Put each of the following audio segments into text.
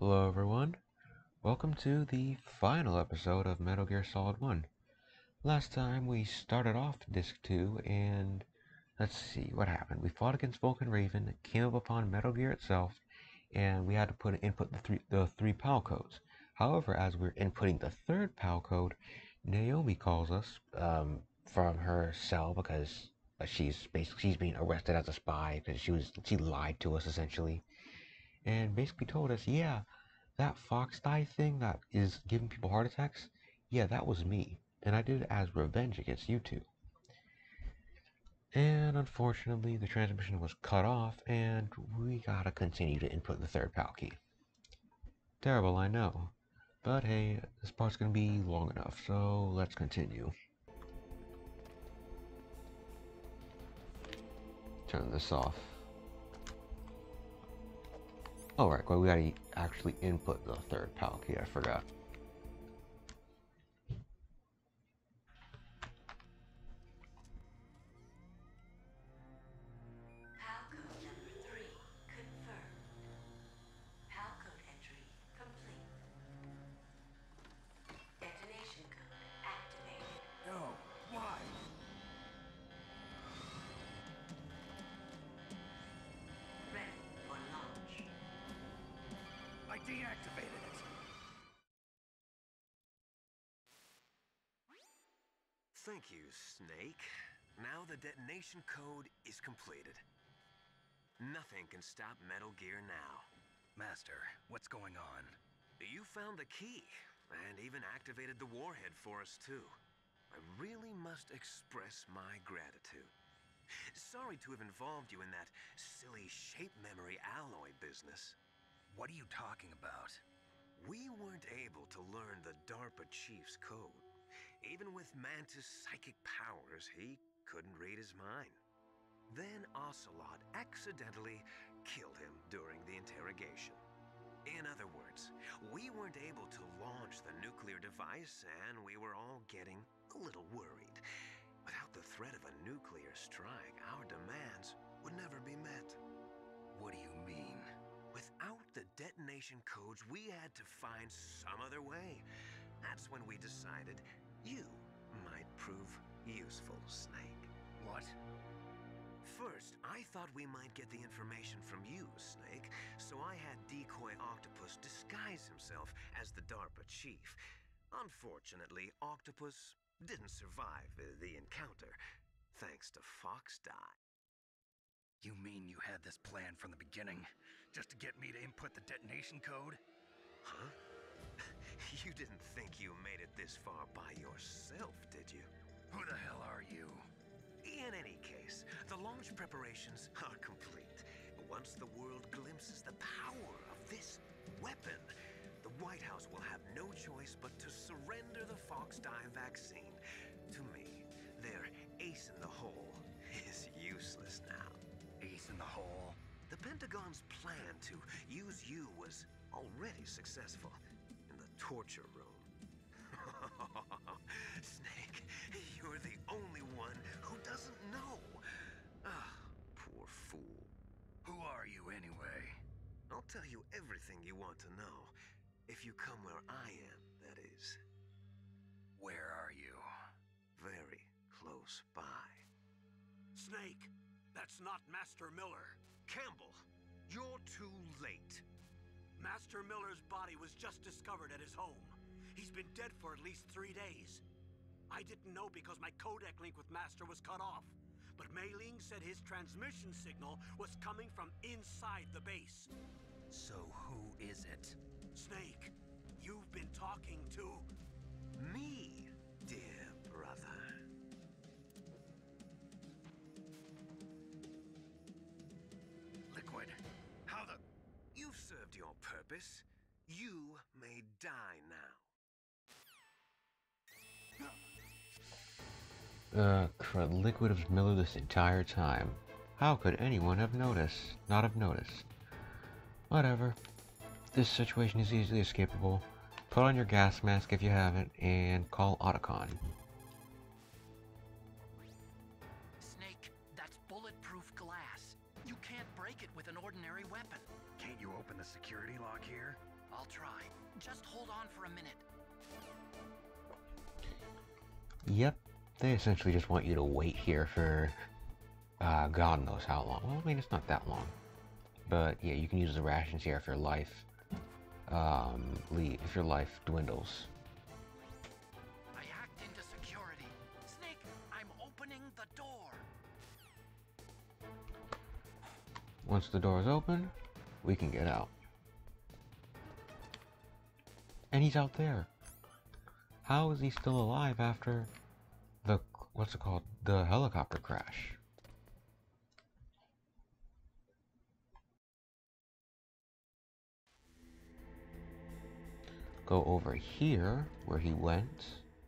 Hello everyone, welcome to the final episode of Metal Gear Solid 1. Last time we started off Disc 2 and let's see what happened. We fought against Vulcan Raven, came up upon Metal Gear itself, and we had to input the three PAL codes. However, as we're inputting the third PAL code, Naomi calls us from her cell because she's being arrested as a spy because she lied to us essentially and basically told us, yeah, that fox die thing that is giving people heart attacks, yeah, that was me. And I did it as revenge against you two. And unfortunately, the transmission was cut off, and we gotta continue to input the third PAL key. Terrible, I know. But hey, this part's gonna be long enough, so let's continue. Turn this off. Oh, right, well, we gotta actually input the third PAL key, I forgot. PAL code number 3 confirmed. PAL code entry complete. Detonation code activated. No, why? Ready for launch. I deactivated it. Thank you, Snake. Now the detonation code is completed. Nothing can stop Metal Gear now. Master, what's going on? You found the key, and even activated the warhead for us, too. I really must express my gratitude. Sorry to have involved you in that silly shape memory alloy business. What are you talking about? We weren't able to learn the DARPA chief's code. Even with Mantis' psychic powers, he couldn't read his mind. Then Ocelot accidentally killed him during the interrogation. In other words, we weren't able to launch the nuclear device, and we were all getting a little worried. Without the threat of a nuclear strike, our demands would never be met. What do you mean? Without the detonation codes, we had to find some other way. That's when we decided you might prove useful, Snake. What? First, I thought we might get the information from you, Snake, so I had Decoy Octopus disguise himself as the DARPA chief. Unfortunately, Octopus didn't survive the encounter, thanks to Fox Die. You mean you had this plan from the beginning, just to get me to input the detonation code? Huh? You didn't think you made it this far by yourself, did you? Who the hell are you? In any case, the launch preparations are complete. Once the world glimpses the power of this weapon, the White House will have no choice but to surrender the Fox Die vaccine. To me, their ace in the hole is useless now. Ace in the hole? The Pentagon's plan to use you was already successful in the torture room. Snake, you're the only one who doesn't know. Ah, poor fool. Who are you anyway? I'll tell you everything you want to know. If you come where I am, that is. Where are you? Very close by. Snake, that's not Master Miller. Campbell, you're too late. Master Miller's body was just discovered at his home. He's been dead for at least 3 days. I didn't know because my codec link with Master was cut off. But Mei Ling said his transmission signal was coming from inside the base. So who is it? Snake, you've been talking to... Me, dear brother. Liquid. How the... You've served your purpose. You may die now. Liquid was Miller this entire time. How could anyone have noticed? Not have noticed. Whatever. This situation is easily escapable. Put on your gas mask if you haven't, and call Otacon. Snake, that's bulletproof glass. You can't break it with an ordinary weapon. Can't you open the security lock here? I'll try. Just hold on for a minute. Yep, they essentially just want you to wait here for God knows how long. Well, I mean, it's not that long. But yeah, you can use the rations here if your life if your life dwindles. I hacked into security. Snake, I'm opening the door. Once the door is open, we can get out. And he's out there. How is he still alive after the, what's it called, the helicopter crash? Go over here where he went.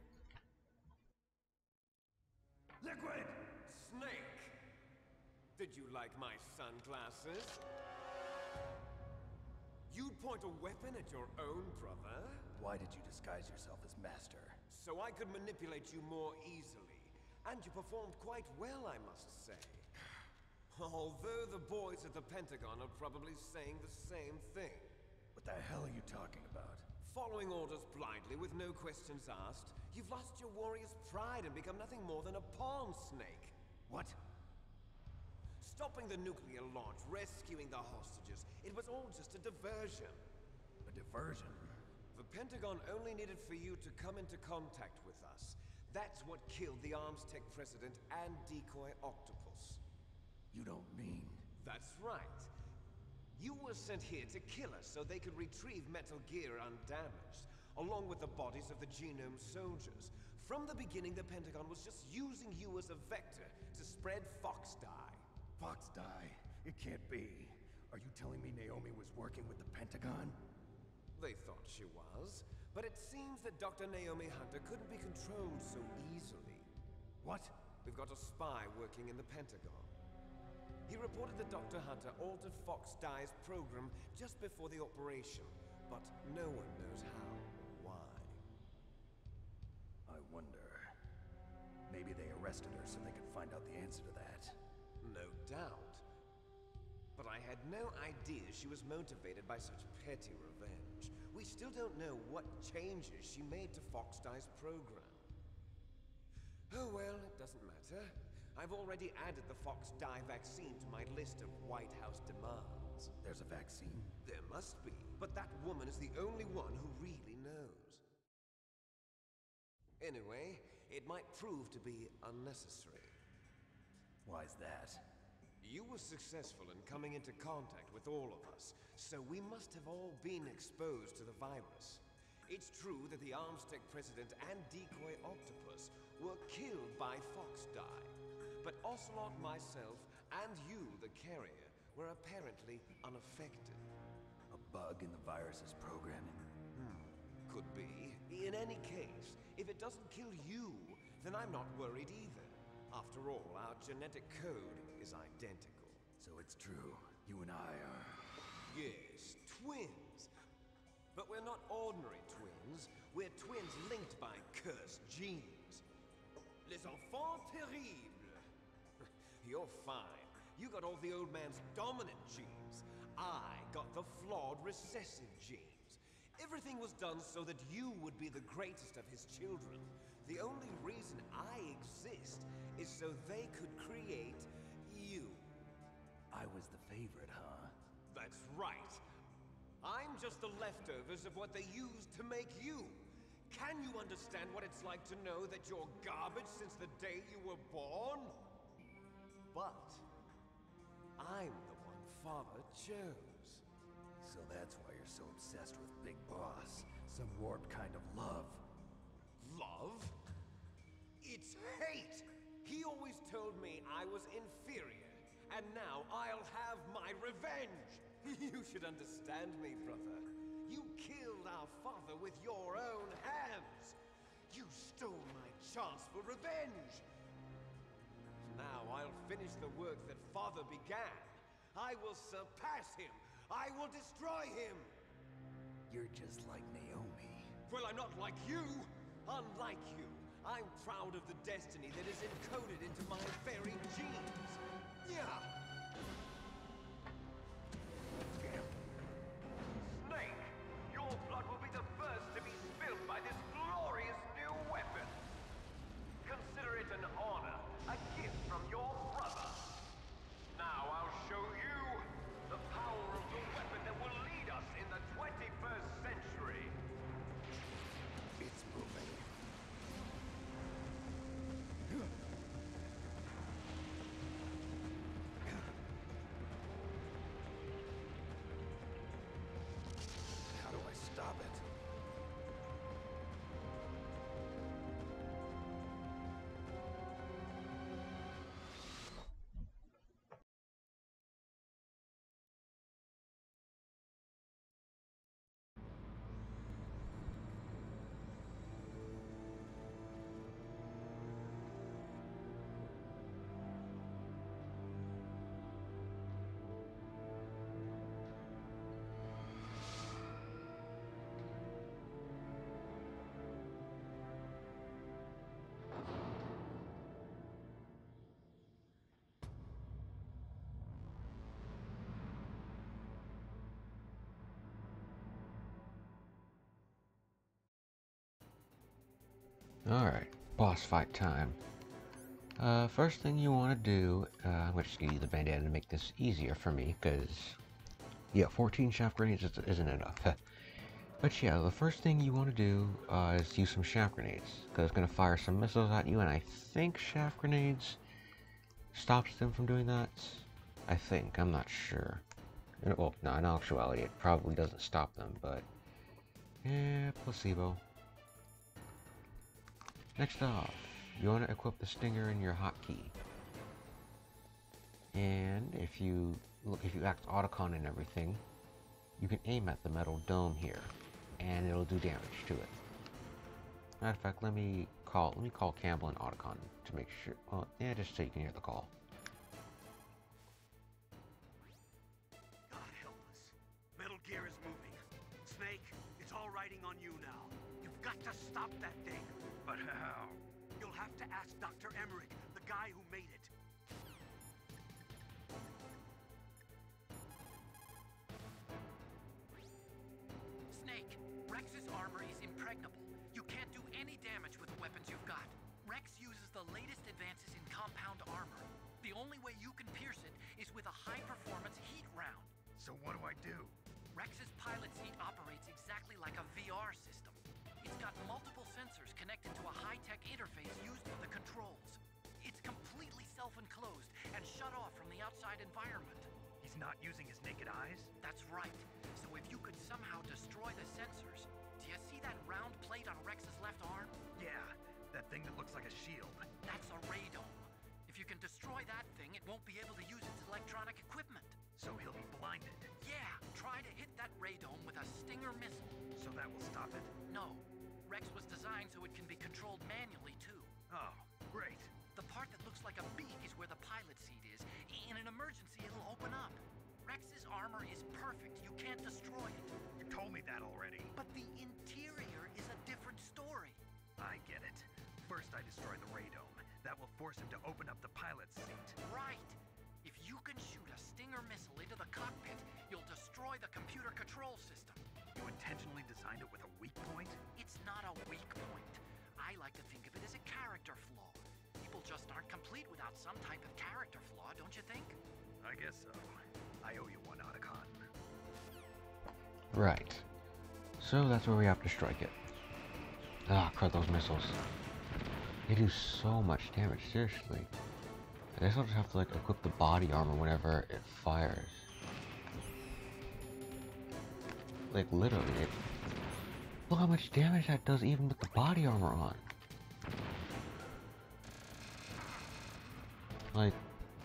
Liquid! Snake! Did you like my sunglasses? You'd point a weapon at your own brother? Why did you disguise yourself as Master? So I could manipulate you more easily. And you performed quite well, I must say. Although the boys at the Pentagon are probably saying the same thing. What the hell are you talking about? Following orders blindly with no questions asked, you've lost your warrior's pride and become nothing more than a pawn, Snake. What? Stopping the nuclear launch, rescuing the hostages, it was all just a diversion. A diversion? The Pentagon only needed for you to come into contact with us. That's what killed the Armstech president and decoy Octopus. You don't mean... That's right. You were sent here to kill us so they could retrieve Metal Gear undamaged, along with the bodies of the Genome soldiers. From the beginning, the Pentagon was just using you as a vector to spread Fox Die. Fox Die? It can't be. Are you telling me Naomi was working with the Pentagon? They thought she was, but it seems that Dr. Naomi Hunter couldn't be controlled so easily. What? We've got a spy working in the Pentagon. He reported that Dr. Hunter altered Fox Die's program just before the operation, but no one knows how or why. I wonder... Maybe they arrested her so they could find out the answer to that. No doubt. But I had no idea she was motivated by such petty revenge. We still don't know what changes she made to Fox Die's program. Oh well, it doesn't matter. I've already added the Fox Die vaccine to my list of White House demands. There's a vaccine? There must be, but that woman is the only one who really knows. Anyway, it might prove to be unnecessary. Why's that? You were successful in coming into contact with all of us, so we must have all been exposed to the virus. It's true that the Armstech president and decoy Octopus were killed by Fox Die. But Ocelot, myself, and you, the carrier, were apparently unaffected. A bug in the virus's programming? Could be. In any case, if it doesn't kill you, then I'm not worried either. After all, our genetic code is identical. So it's true. You and I are... Yes, twins. But we're not ordinary twins. We're twins linked by cursed genes. Les enfants terribles. You're fine. You got all the old man's dominant genes. I got the flawed recessive genes. Everything was done so that you would be the greatest of his children. The only reason I exist is so they could create you. I was the favorite, huh? That's right. I'm just the leftovers of what they used to make you. Can you understand what it's like to know that you're garbage since the day you were born? But I'm the one Father chose. So that's why you're so obsessed with Big Boss. Some warped kind of love. Love? It's hate! He always told me I was inferior, and now I'll have my revenge! You should understand me, brother. You killed our father with your own hands! You stole my chance for revenge! Now I'll finish the work that Father began. I will surpass him. I will destroy him. You're just like Naomi. Well, I'm not like you. Unlike you, I'm proud of the destiny that is encoded into my very genes. Yeah. Snake, you're Alright, boss fight time. First thing you want to do, I'm just going to use the bandana to make this easier for me, because, yeah, 14 shaft grenades isn't enough. But yeah, the first thing you want to do is use some shaft grenades, because it's going to fire some missiles at you, and I think shaft grenades stops them from doing that. I think, I'm not sure. Well, no, in actuality, it probably doesn't stop them, but, yeah, placebo. Next off, you want to equip the stinger in your hotkey. And if you act Otacon and everything, you can aim at the metal dome here, and it'll do damage to it. Matter of fact, let me call Campbell and Otacon to make sure. Well, yeah, just so you can hear the call. God help us. Metal Gear is moving. Snake, it's all riding on you now. You've got to stop that thing. But how? You'll have to ask Dr. Emmerich, the guy who made it. Snake, Rex's armor is impregnable. You can't do any damage with the weapons you've got. Rex uses the latest advances in compound armor. The only way you can pierce it is with a high-performance heat round. So what do I do? Rex's pilot seat operates exactly like a VR system. It's got multiple sensors connected to a high-tech interface used for the controls. It's completely self-enclosed and shut off from the outside environment. He's not using his naked eyes? That's right. So if you could somehow destroy the sensors... Do you see that round plate on Rex's left arm? Yeah, that thing that looks like a shield. That's a radome. If you can destroy that thing, it won't be able to use its electronic equipment. So he'll be blinded. Yeah, try to hit that radome with a Stinger missile. So that will stop it? No. Rex was designed so it can be controlled manually, too. Oh, great. The part that looks like a beak is where the pilot seat is. In an emergency, it'll open up. Rex's armor is perfect. You can't destroy it. You told me that already. But the interior is a different story. I get it. First I destroy the radome. That will force him to open up the pilot's seat. Right. If you can shoot a Stinger missile into the cockpit, you'll destroy the computer control system. You intentionally designed it with a weak point? It's not a weak point. I like to think of it as a character flaw. People just aren't complete without some type of character flaw, don't you think? I guess so. I owe you one, Otacon. Right. So that's where we have to strike it. Ah, crud, those missiles. They do so much damage, seriously. I guess I'll just have to, like, equip the body armor whenever it fires. Like, literally, look how much damage that does even with the body armor on. Like...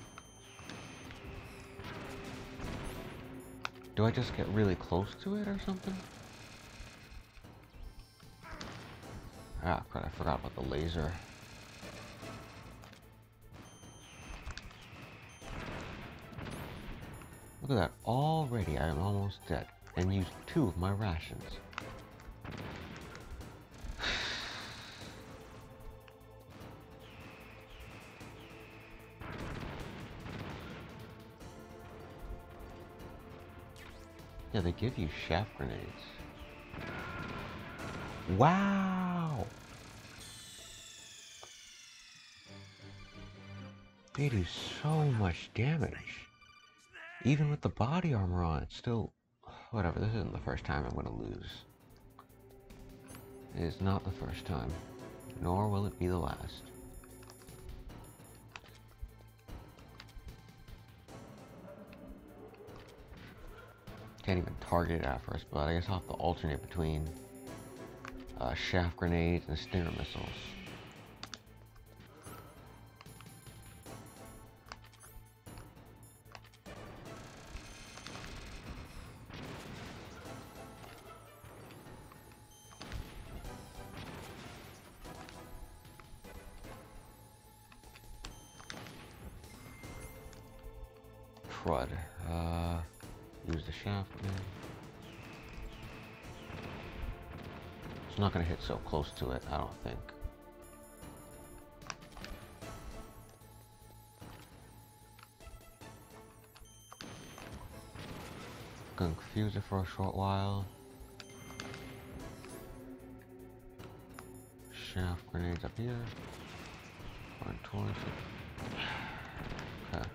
Do I just get really close to it or something? Ah, crap, I forgot about the laser. Look at that, already I am almost dead, and used 2 of my rations. Yeah, they give you shaft grenades. Wow! They do so much damage. Even with the body armor on, it's still... Whatever, this isn't the first time I'm gonna lose. It is not the first time. Nor will it be the last. Can't even target it at first, but I guess I'll have to alternate between shaft grenades and Stinger missiles. Crud. Use the shaft grenade. It's not gonna hit so close to it, I don't think. Gonna confuse it for a short while. shaft grenades up here. Run towards it. Okay.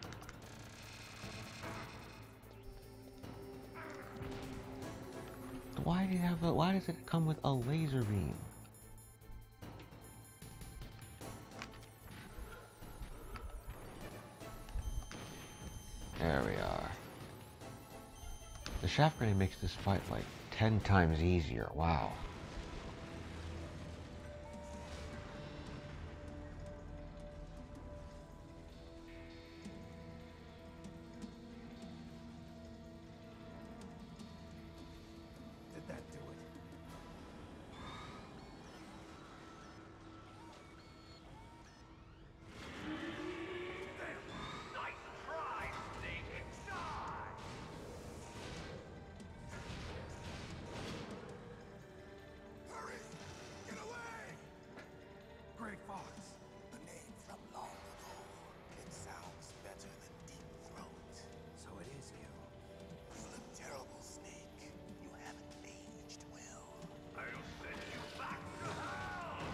Why do you have a, why does it come with a laser beam? There we are. The shaft grenade makes this fight like 10 times easier. Wow. Did that do it? Hurry! Get away! Grey Fox. The name from long ago. It sounds better than Deep Throat. So it is you. You look terrible, Snake. You haven't aged well. I'll send you back to hell!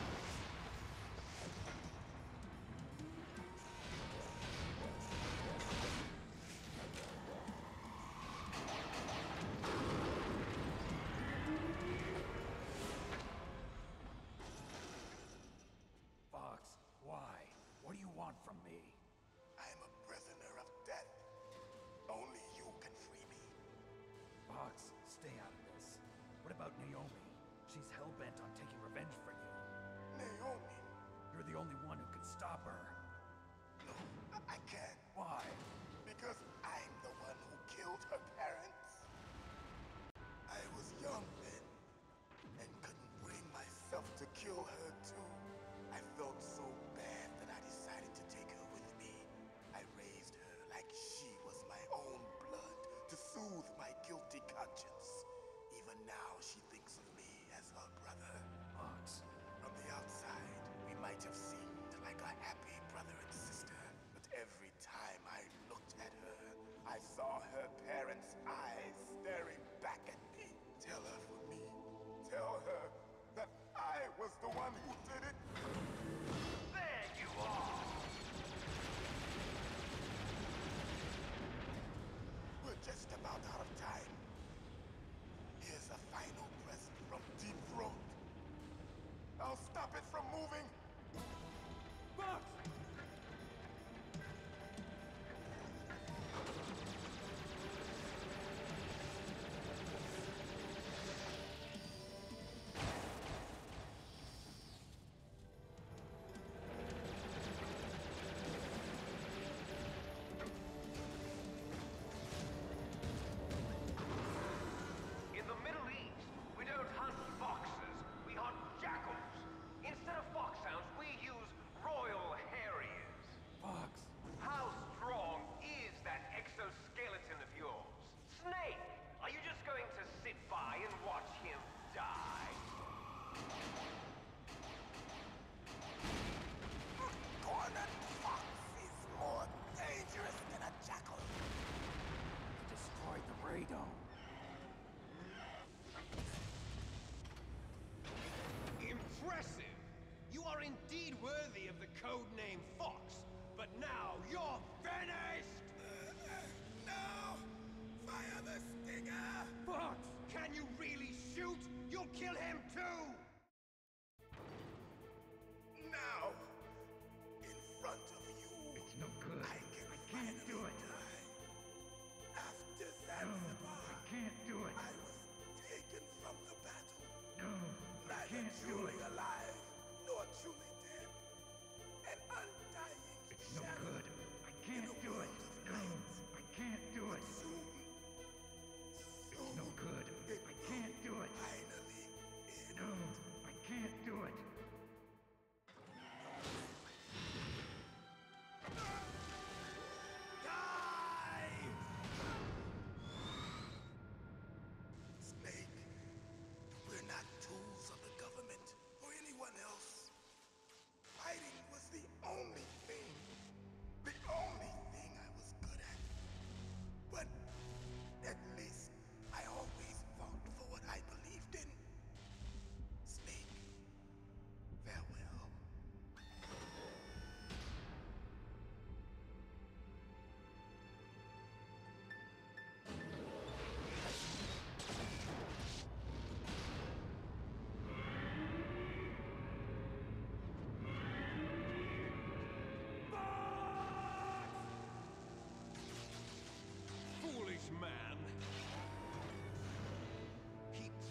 Fox, why? What do you want from me? I am a prisoner of death. Only you can free me. Fox, stay out of this. What about Naomi? She's hell-bent on taking revenge for you. Naomi? You're the only one who can stop her. No, I can't. Why? Because I'm the one who killed her parents. I was young then, and couldn't bring myself to kill her too. I felt so bad that I decided to take her with me. I raised her like she was my own blood to soothe my guilty conscience. Even now, she thinks of me as her brother. Fox. From the outside, we might have seemed like a happy brother and sister, but every time I looked at her, I saw her parents' eyes staring back at me. Tell her for me. Tell her that I was the one who did it. There you are! We're just about out of time. Here's a final present from Deep Throat. I'll stop it from moving. Fox!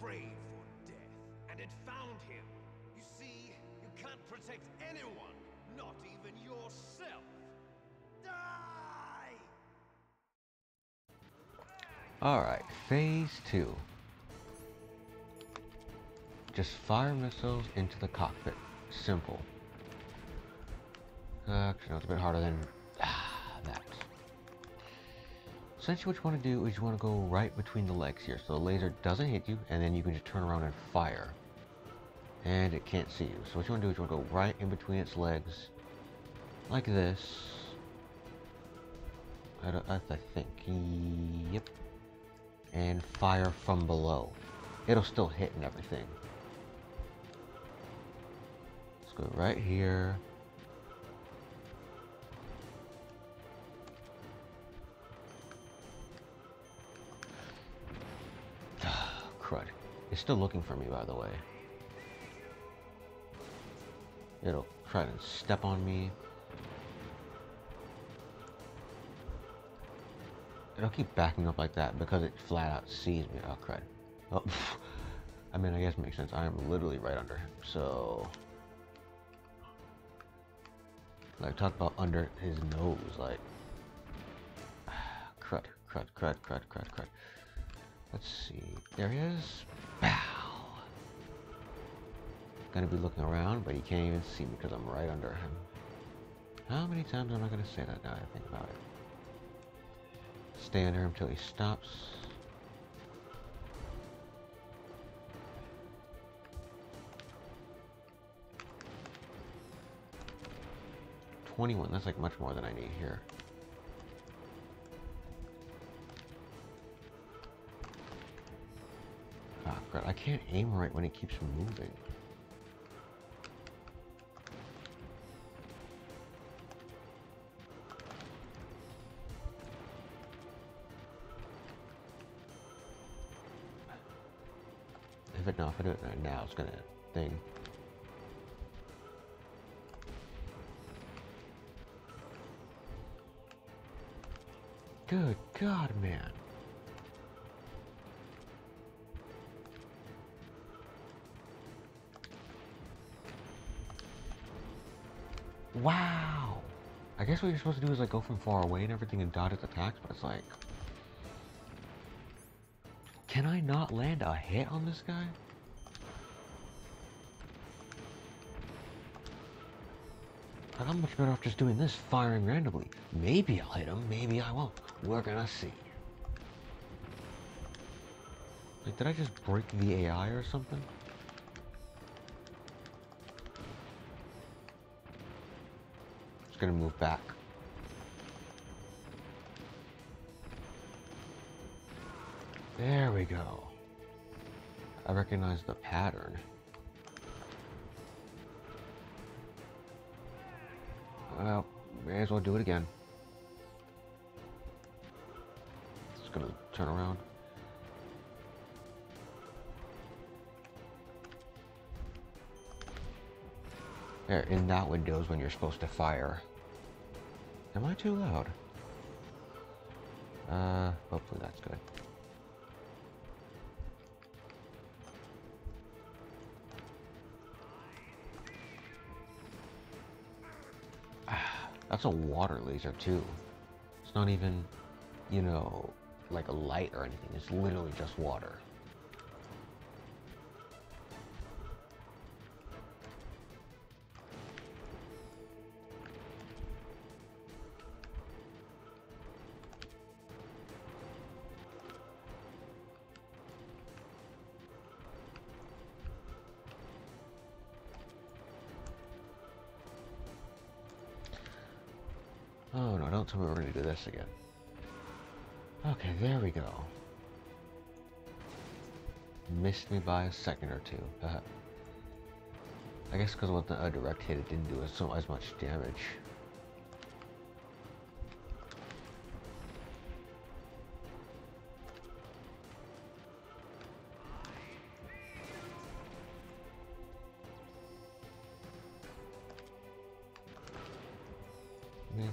crave for death, and it found him. You see, you can't protect anyone, not even yourself. Die! Alright, phase 2. Just fire missiles into the cockpit. Simple. Actually, no, it's a bit harder than that. Essentially what you want to do is you want to go right between the legs here, so the laser doesn't hit you, and then you can just turn around and fire. And it can't see you. So what you want to do is you want to go right in between its legs, like this. I think, yep. And fire from below. It'll still hit and everything. Let's go right here. Crud. It's still looking for me, by the way. It'll try to step on me. It'll keep backing up like that because it flat out sees me. Oh, crud. Oh, I mean, I guess it makes sense. I am literally right under him, so... Like, talk about under his nose, like... Crud, crud, crud, crud, crud, crud. Let's see. There he is. Bow! Gonna be looking around, but he can't even see me because I'm right under him. How many times am I gonna say that now that I think about it? Stay under him until he stops. $21, that's like much more than I need here. Oh god, I can't aim right when it keeps moving. If I do it right now, it's gonna thing. Good God, man. Wow. I guess what you're supposed to do is like go from far away and everything and dodge its attacks, but it's like... Can I not land a hit on this guy? Like, I'm much better off just doing this, firing randomly. Maybe I'll hit him, maybe I won't. We're gonna see. Like, did I just break the AI or something? It's gonna move back. There we go. I recognize the pattern. Well, may as well do it again. It's gonna turn around. There, in that window is when you're supposed to fire. Am I too loud? Hopefully that's good. That's a water laser too. It's not even, you know, like a light or anything. It's literally just water. Oh no, don't tell me we're going to do this again. Okay, there we go. Missed me by a second or two. I guess because with a direct hit, it didn't do as much damage. Miss.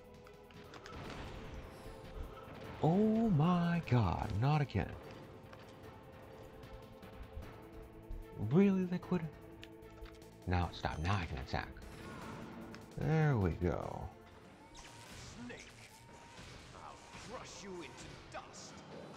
Oh my god, not again. Really, Liquid? Now stop. Now I can attack. There we go. Snake! I'll crush you into dust!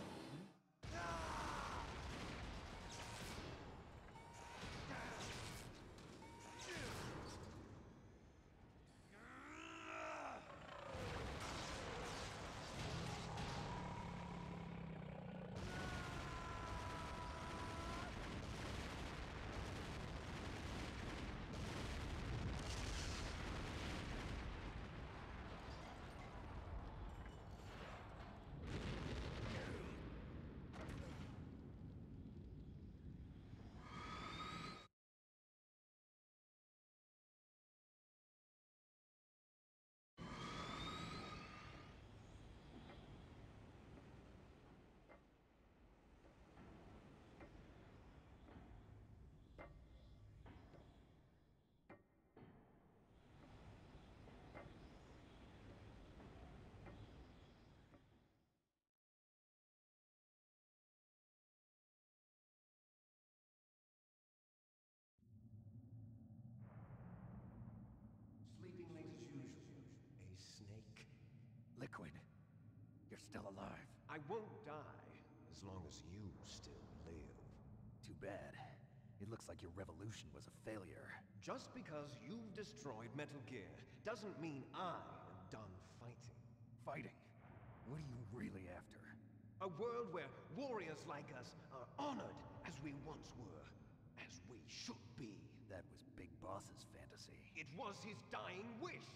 Sleeping late as usual, eh, Snake? Liquid, you're still alive. I won't die as long as you still live. Too bad. It looks like your revolution was a failure. Just because you've destroyed Metal Gear doesn't mean I am done fighting. Fighting? What are you really after? A world where warriors like us are honored as we once were, as we should be. That was Big Boss's fantasy. It was his dying wish.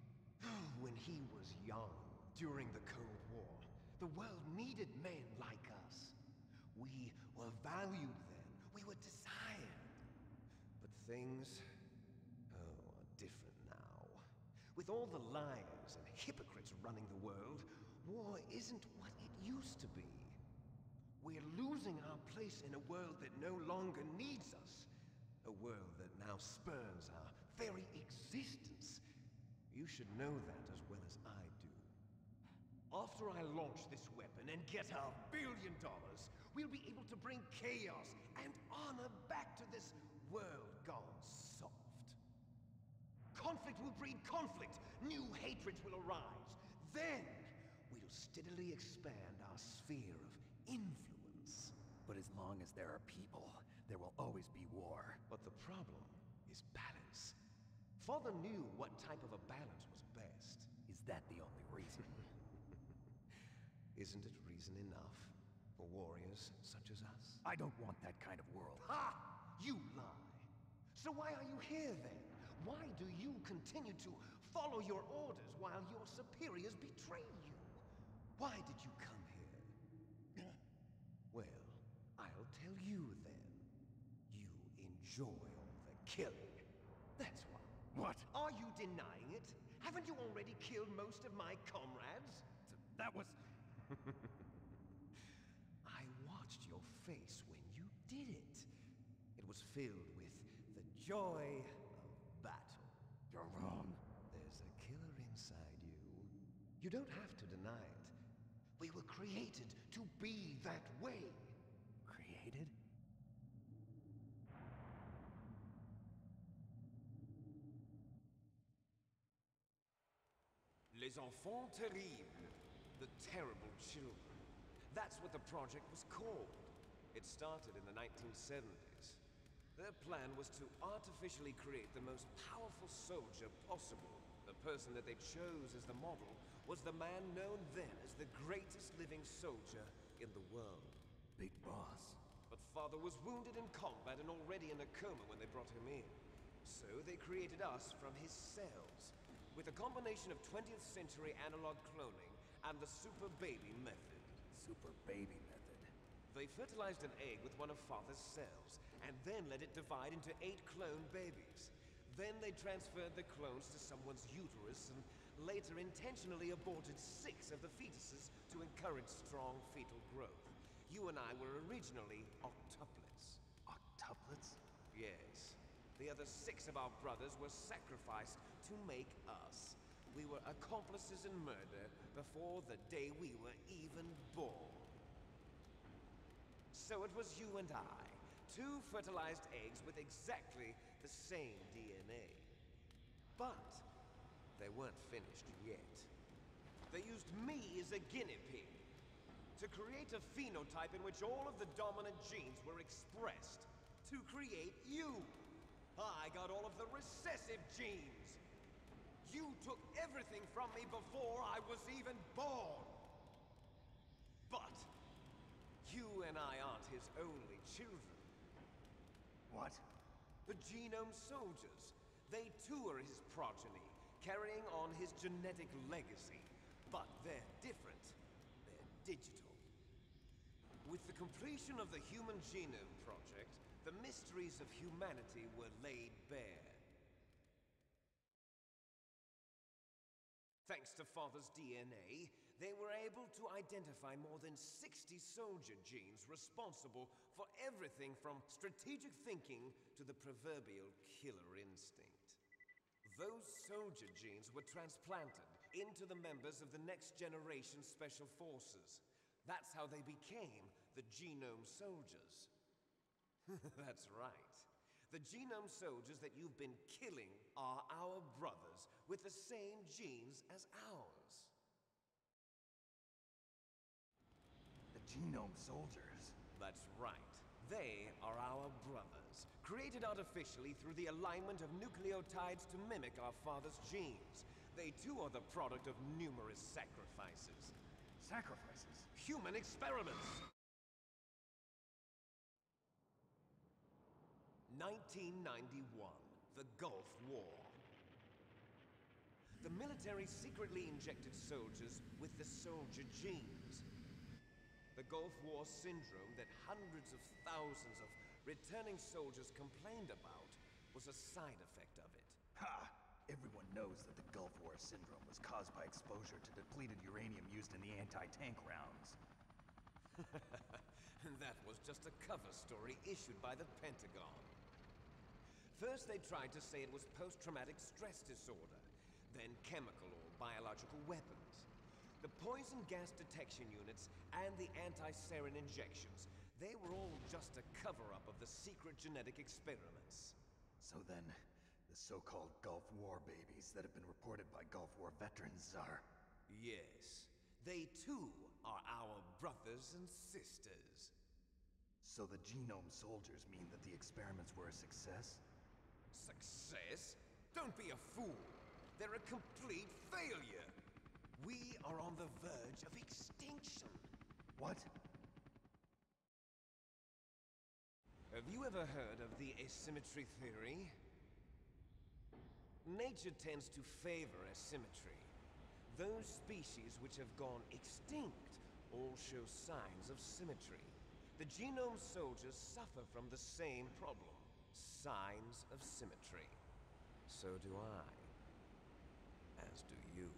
When he was young, during the Cold War, the world needed men like us. We were valued then. We were desired. But things, are different now. With all the liars and hypocrites running the world, war isn't what it used to be. We're losing our place in a world that no longer needs us. A world that now spurns our very existence. You should know that as well as I do. After I launch this weapon and get our $1 billion, we'll be able to bring chaos and honor back to this world gone soft. Conflict will breed conflict. New hatreds will arise. Then, we'll steadily expand our sphere of influence. But as long as there are people, there will always be war. But the problem is balance. Father knew what type of a balance was best. Is that the only reason? Isn't it reason enough for warriors such as us? I don't want that kind of world. Ha! You lie. So why are you here then? Why do you continue to follow your orders while your superiors betray you? Why did you come here? Well, I'll tell you then. You enjoy all the killing. That's why. What? Are you denying it? Haven't you already killed most of my comrades? That was... I watched your face when you did it. It was filled with the joy of battle. You're wrong. There's a killer inside you. You don't have to deny it. We were created to be that way. Created? Les Enfants Terribles. The Terrible Children. That's what the project was called. It started in the 1970s. Their plan was to artificially create the most powerful soldier possible. The person that they chose as the model was the man known then as the greatest living soldier in the world. Big Boss. But Father was wounded in combat and already in a coma when they brought him in. So they created us from his cells, with a combination of 20th century analog cloning and the Super Baby method. Super Baby method. They fertilized an egg with one of Father's cells, and then let it divide into 8 clone babies. Then they transferred the clones to someone's uterus, and later intentionally aborted 6 of the fetuses to encourage strong fetal growth. You and I were originally octuplets. Octuplets? Yes. The other 6 of our brothers were sacrificed to make us. We were accomplices in murder before the day we were even born. So it was you and I, 2 fertilized eggs with exactly the same DNA. But they weren't finished yet. They used me as a guinea pig to create a phenotype in which all of the dominant genes were expressed to create you. I got all of the recessive genes. You took everything from me before I was even born. But you and I aren't his only children. What? The Genome Soldiers. They too are his progeny, carrying on his genetic legacy. But they're different. They're digital. With the completion of the Human Genome Project, the mysteries of humanity were laid bare. Thanks to Father's DNA, they were able to identify more than 60 soldier genes responsible for everything from strategic thinking to the proverbial killer instinct. Those soldier genes were transplanted into the members of the next generation Special Forces. That's how they became the Genome Soldiers. That's right. The Genome Soldiers that you've been killing are our brothers with the same genes as ours. The Genome Soldiers? That's right. They are our brothers, created artificially through the alignment of nucleotides to mimic our father's genes. They too are the product of numerous sacrifices. Sacrifices? Human experiments! 1991, the Gulf War. The military secretly injected soldiers with the soldier genes. The Gulf War syndrome that hundreds of thousands of returning soldiers complained about was a side effect of it. Ha! Everyone knows that the Gulf War syndrome was caused by exposure to depleted uranium used in the anti-tank rounds. That was just a cover story issued by the Pentagon. First, they tried to say it was post-traumatic stress disorder, then chemical or biological weapons. The poison gas detection units and the anti-sarin injections, they were all just a cover-up of the secret genetic experiments. So then, the so-called Gulf War babies that have been reported by Gulf War veterans are... Yes, they too are our brothers and sisters. So the Genome Soldiers mean that the experiments were a success? Success? Don't be a fool. They're a complete failure. We are on the verge of extinction. What? Have you ever heard of the asymmetry theory? Nature tends to favor asymmetry. Those species which have gone extinct all show signs of symmetry. The Genome Soldiers suffer from the same problem. Signs of symmetry. So do I. As do you.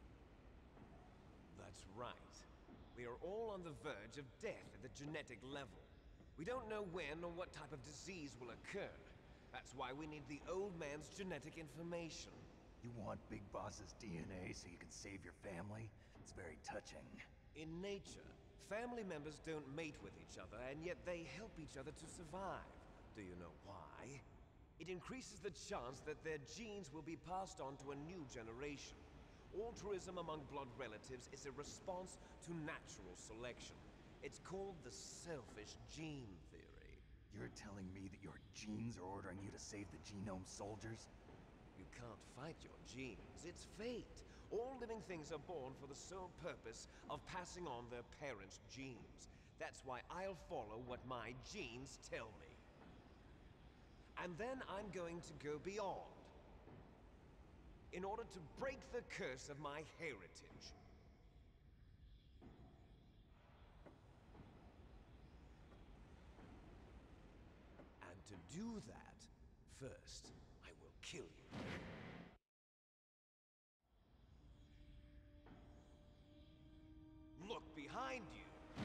That's right. We are all on the verge of death at the genetic level. We don't know when or what type of disease will occur. That's why we need the old man's genetic information. You want Big Boss's DNA so you can save your family? It's very touching. In nature, family members don't mate with each other, and yet they help each other to survive. Do you know why? It increases the chance that their genes will be passed on to a new generation. Altruism among blood relatives is a response to natural selection. It's called the selfish gene theory. You're telling me that your genes are ordering you to save the Genome Soldiers? You can't fight your genes. It's fate. All living things are born for the sole purpose of passing on their parents' genes. That's why I'll follow what my genes tell me. And then I'm going to go beyond, in order to break the curse of my heritage. And to do that, first, I will kill you. Look behind you!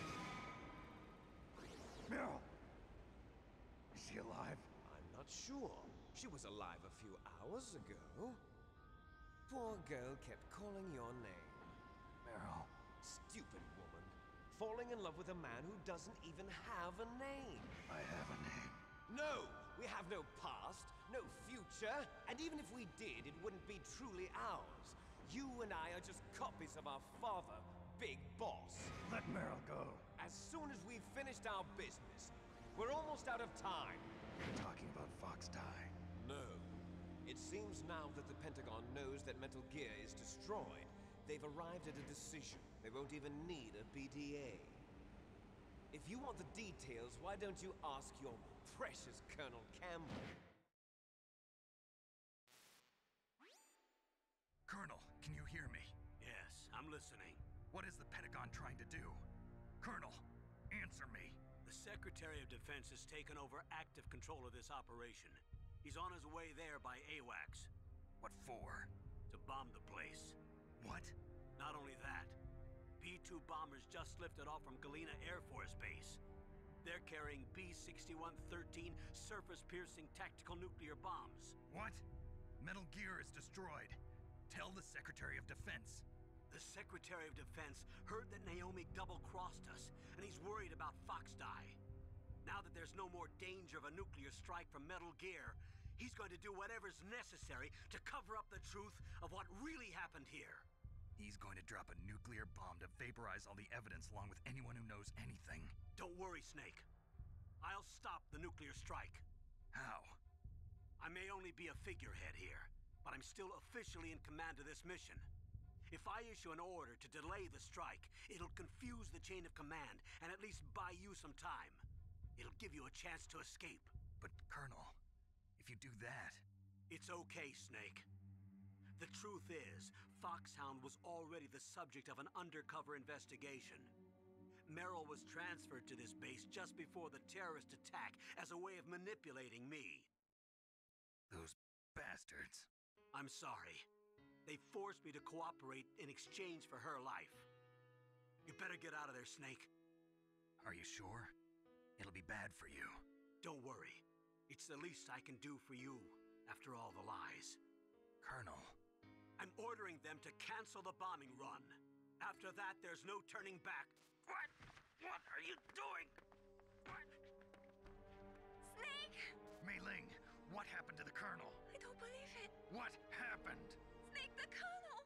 Meryl! Is she alive? I'm not sure. She was alive a few hours ago. Poor girl kept calling your name. Meryl. Stupid woman. falling in love with a man who doesn't even have a name. I have a name. No! We have no past, no future, and even if we did, it wouldn't be truly ours. You and I are just copies of our father, Big Boss. Let Meryl go. As soon as we've finished our business, we're almost out of time. You're talking about Fox Die. No. It seems now that the Pentagon knows that Metal Gear is destroyed, they've arrived at a decision. They won't even need a BDA. If you want the details, why don't you ask your precious Colonel Campbell? Colonel, can you hear me? Yes, I'm listening. What is the Pentagon trying to do? Colonel, answer me. The Secretary of Defense has taken over active control of this operation. He's on his way there by AWACS. What for? To bomb the place. What? Not only that, B-2 bombers just lifted off from Galena Air Force Base. They're carrying B-6113 surface-piercing tactical nuclear bombs. What? Metal Gear is destroyed. Tell the Secretary of Defense. The Secretary of Defense heard that Naomi double-crossed us, and he's worried about Fox Die. Now that there's no more danger of a nuclear strike from Metal Gear, he's going to do whatever's necessary to cover up the truth of what really happened here. He's going to drop a nuclear bomb to vaporize all the evidence along with anyone who knows anything. Don't worry, Snake. I'll stop the nuclear strike. How? I may only be a figurehead here, but I'm still officially in command of this mission. If I issue an order to delay the strike, it'll confuse the chain of command and at least buy you some time. It'll give you a chance to escape. But, Colonel, if you do that... It's okay, Snake. The truth is, Foxhound was already the subject of an undercover investigation. Meryl was transferred to this base just before the terrorist attack as a way of manipulating me. Those bastards. I'm sorry. They forced me to cooperate in exchange for her life. You better get out of there, Snake. Are you sure? It'll be bad for you. Don't worry. It's the least I can do for you, after all the lies. Colonel. I'm ordering them to cancel the bombing run. After that, there's no turning back. What? What are you doing? What? Snake! Mei Ling, what happened to the Colonel? I don't believe it. What happened? Snake, the Colonel!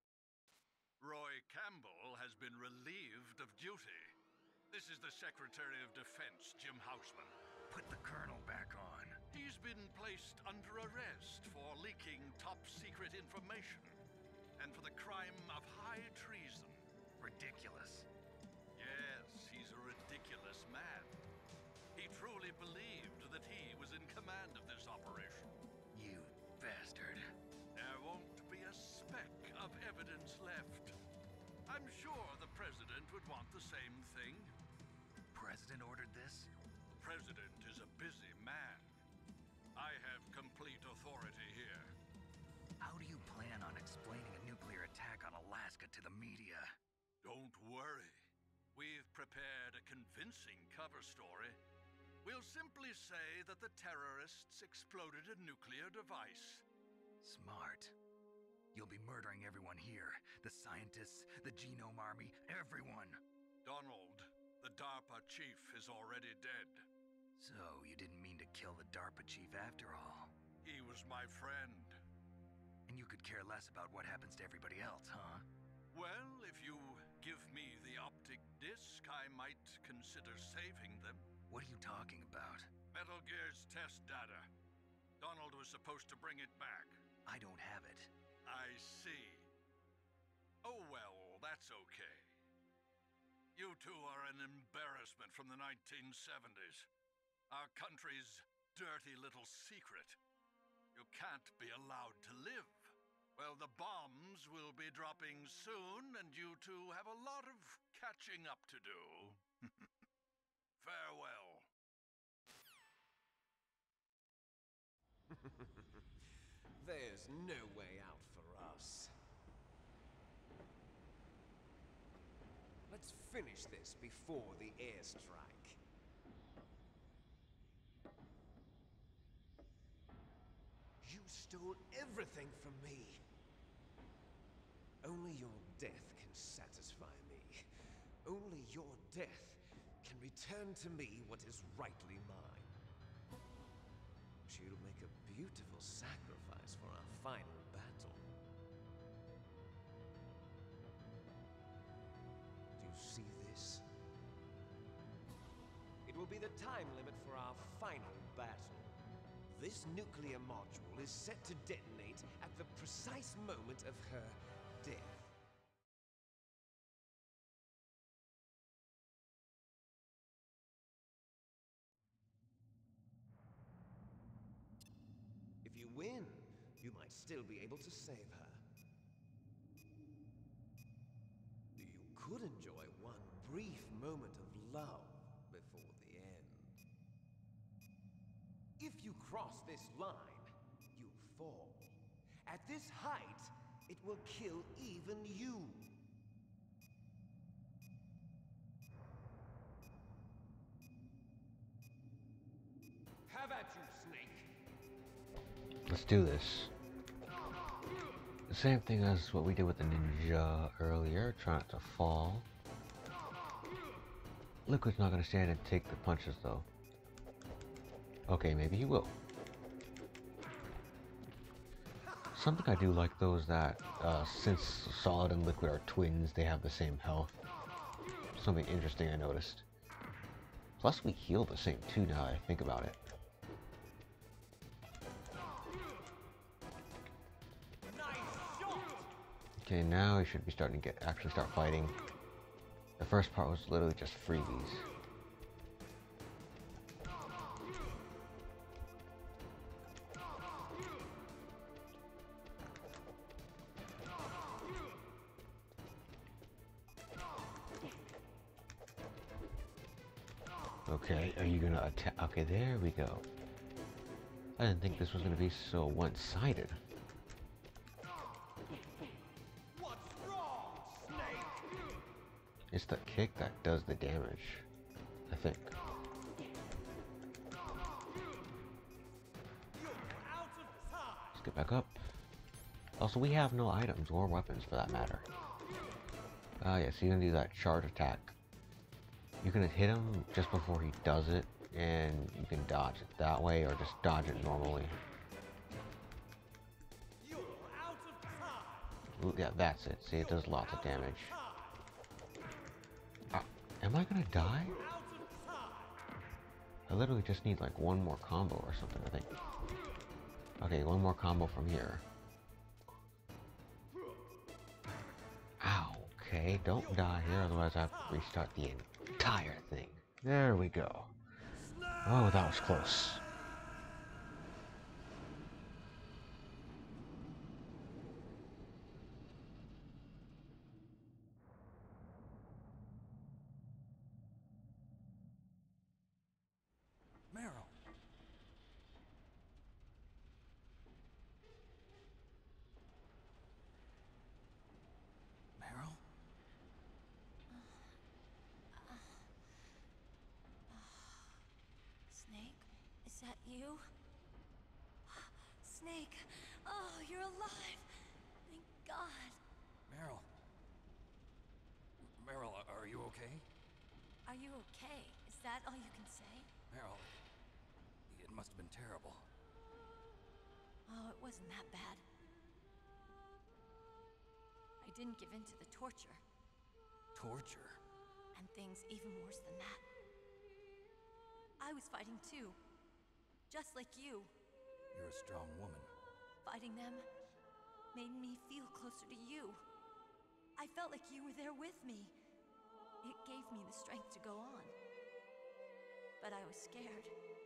Roy Campbell has been relieved of duty. This is the Secretary of Defense, Jim Houseman. Put the Colonel back on. He's been placed under arrest for leaking top-secret information and for the crime of high treason. Ridiculous. Yes, he's a ridiculous man. He truly believed that he was in command of this operation. You bastard. There won't be a speck of evidence left. I'm sure the President would want the same thing. President ordered this? President is a busy man. I have complete authority here. How do you plan on explaining a nuclear attack on Alaska to the media? Don't worry. We've prepared a convincing cover story. We'll simply say that the terrorists exploded a nuclear device. Smart. You'll be murdering everyone here. The scientists, the Genome Army, everyone. Donald, the DARPA chief, is already dead. So, you didn't mean to kill the DARPA chief after all. He was my friend. And you could care less about what happens to everybody else, huh? Well, if you give me the optic disc, I might consider saving them. What are you talking about? Metal Gear's test data. Donald was supposed to bring it back. I don't have it. I see. Oh well, that's okay. You two are an embarrassment from the 1970s. Our country's dirty little secret. You can't be allowed to live. Well, the bombs will be dropping soon, and you two have a lot of catching up to do. Farewell. There's no way out for us. Let's finish this before the airstrike. You stole everything from me. Only your death can satisfy me. only your death can return to me what is rightly mine. She'll make a beautiful sacrifice for our final battle. Do you see this? It will be the time limit for our final battle. This nuclear module is set to detonate at the precise moment of her death. If you win, you might still be able to save her. You could enjoy one brief moment of love before the end. If you cross this line, you'll fall. At this height, it will kill even you. Have at you, Snake. Let's do this. The same thing as what we did with the ninja earlier, try not to fall. Liquid's not going to stand and take the punches though. Okay, maybe he will. Something I do like though is that since Solid and Liquid are twins, they have the same health. Something interesting I noticed. Plus we heal the same too now that I think about it. Okay, now we should be starting to actually start fighting. The first part was literally just freebies. Okay, are you gonna attack? Okay, there we go. I didn't think this was gonna be so one-sided. What's wrong, Snake? It's the kick that does the damage, I think. Let's get back up. Also, we have no items or weapons for that matter. Yeah, so you're gonna do that charge attack. You can hit him just before he does it, and you can dodge it that way, or just dodge it normally. Ooh, yeah, that's it. See, it does lots of damage. Am I gonna die? I literally just need like one more combo or something, I think. Okay, one more combo from here. Ow, okay, don't die here, otherwise I have to restart the entire thing. There we go. Oh, that was close. Meryl. Meryl? Snake, is that you? Snake, oh, you're alive. Thank God. Meryl. Meryl, are you okay? Are you okay? Is that all you can say? Meryl, it must have been terrible. Oh, it wasn't that bad. I didn't give in to the torture. Torture? And things even worse than that. I was fighting too. Just like you. You're a strong woman. Fighting them made me feel closer to you. I felt like you were there with me. It gave me the strength to go on. But I was scared.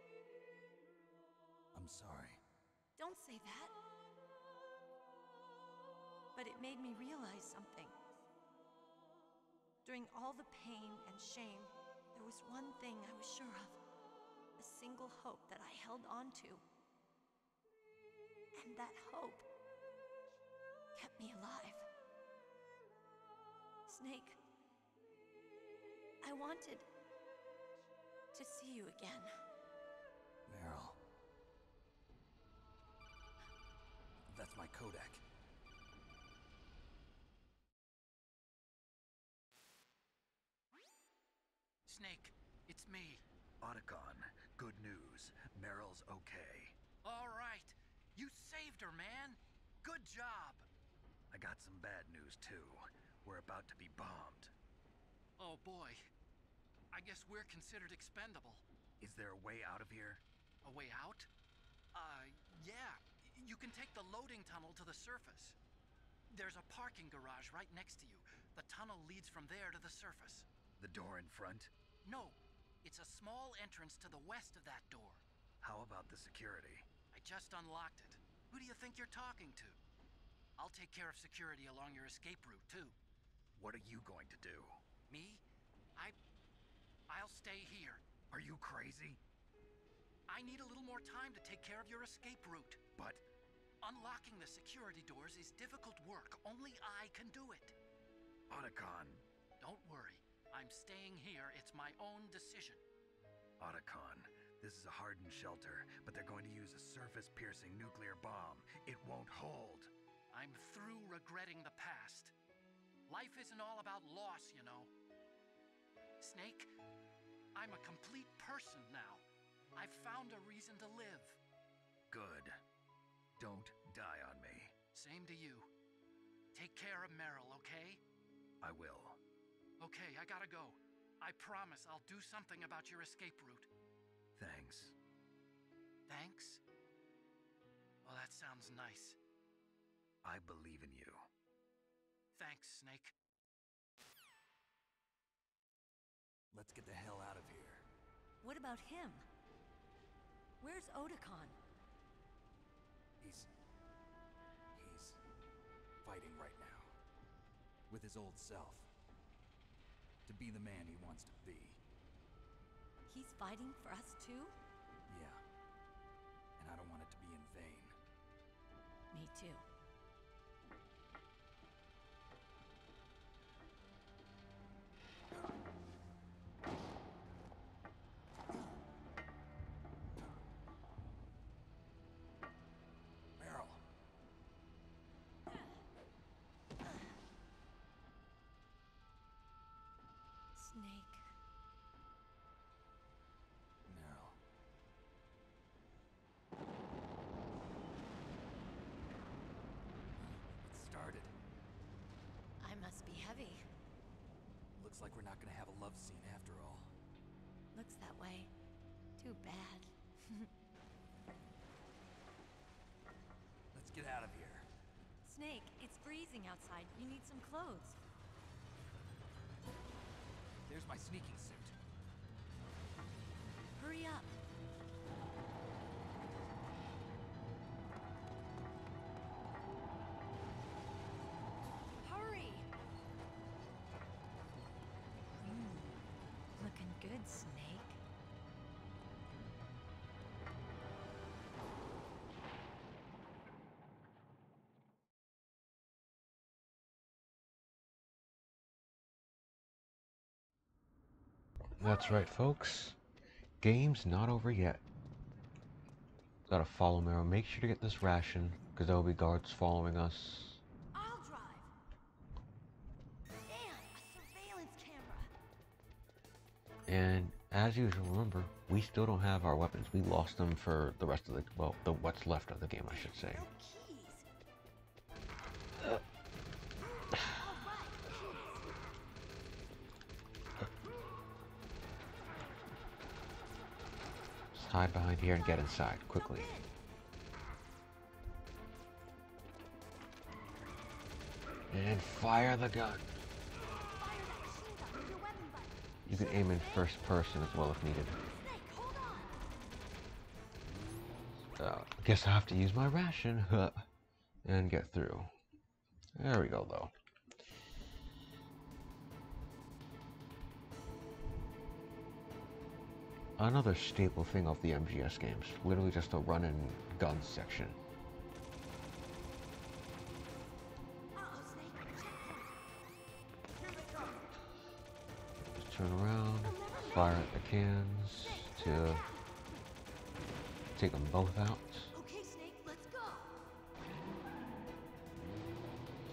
I'm sorry. Don't say that. But it made me realize something. During all the pain and shame, there was one thing I was sure of. A single hope that I held on to. And that hope kept me alive. Snake, I wanted to see you again. Meryl. That's my Kodak. Snake, it's me. Otacon, good news. Meryl's okay. All right. You saved her, man. Good job. I got some bad news, too. We're about to be bombed. Oh, boy. I guess we're considered expendable. Is there a way out of here? A way out? Yeah. You can take the loading tunnel to the surface. There's a parking garage right next to you. The tunnel leads from there to the surface. The door in front? No. It's a small entrance to the west of that door. How about the security? I just unlocked it. Who do you think you're talking to? I'll take care of security along your escape route, too. What are you going to do? Me? I'll stay here. Are you crazy? I need a little more time to take care of your escape route. But unlocking the security doors is difficult work. Only I can do it. Otacon. Don't worry. I'm staying here. It's my own decision. Otacon, this is a hardened shelter, but they're going to use a surface-piercing nuclear bomb. It won't hold. I'm through regretting the past. Life isn't all about loss, you know. Snake, I'm a complete person now. I've found a reason to live. Good. Don't die on me. Same to you. Take care of Meryl, okay? I will. Okay, I gotta go. I promise I'll do something about your escape route. Thanks. Thanks? Well, that sounds nice. I believe in you. Thanks, Snake. Let's get the hell out of here. What about him? Where's Otacon? He's fighting right now. With his old self. To be the man he wants to be. He's fighting for us too? Yeah. And I don't want it to be in vain. Me too. Meryl. Snake. Meryl. It started. I must be heavy. Looks like we're not gonna have a love scene after all. Looks that way. Too bad. Let's get out of here. Snake, it's freezing outside. You need some clothes. There's my sneaking suit. Hurry up. Hurry! Looking good, Snake. That's right, folks. Game's not over yet. Gotta follow Meryl. Make sure to get this ration, because there will be guards following us. I'll drive. And a surveillance camera. And as usual, remember, we still don't have our weapons. We lost them for the rest of the, well, what's left of the game, I should say. No keys. Just hide behind here and get inside, quickly. And fire the gun. You can aim in first person as well if needed. I guess I have to use my ration and get through. There we go, though. Another staple thing of the MGS games, literally just a run and gun section. Just turn around, fire at the cans to take them both out. Okay, Snake, let's go.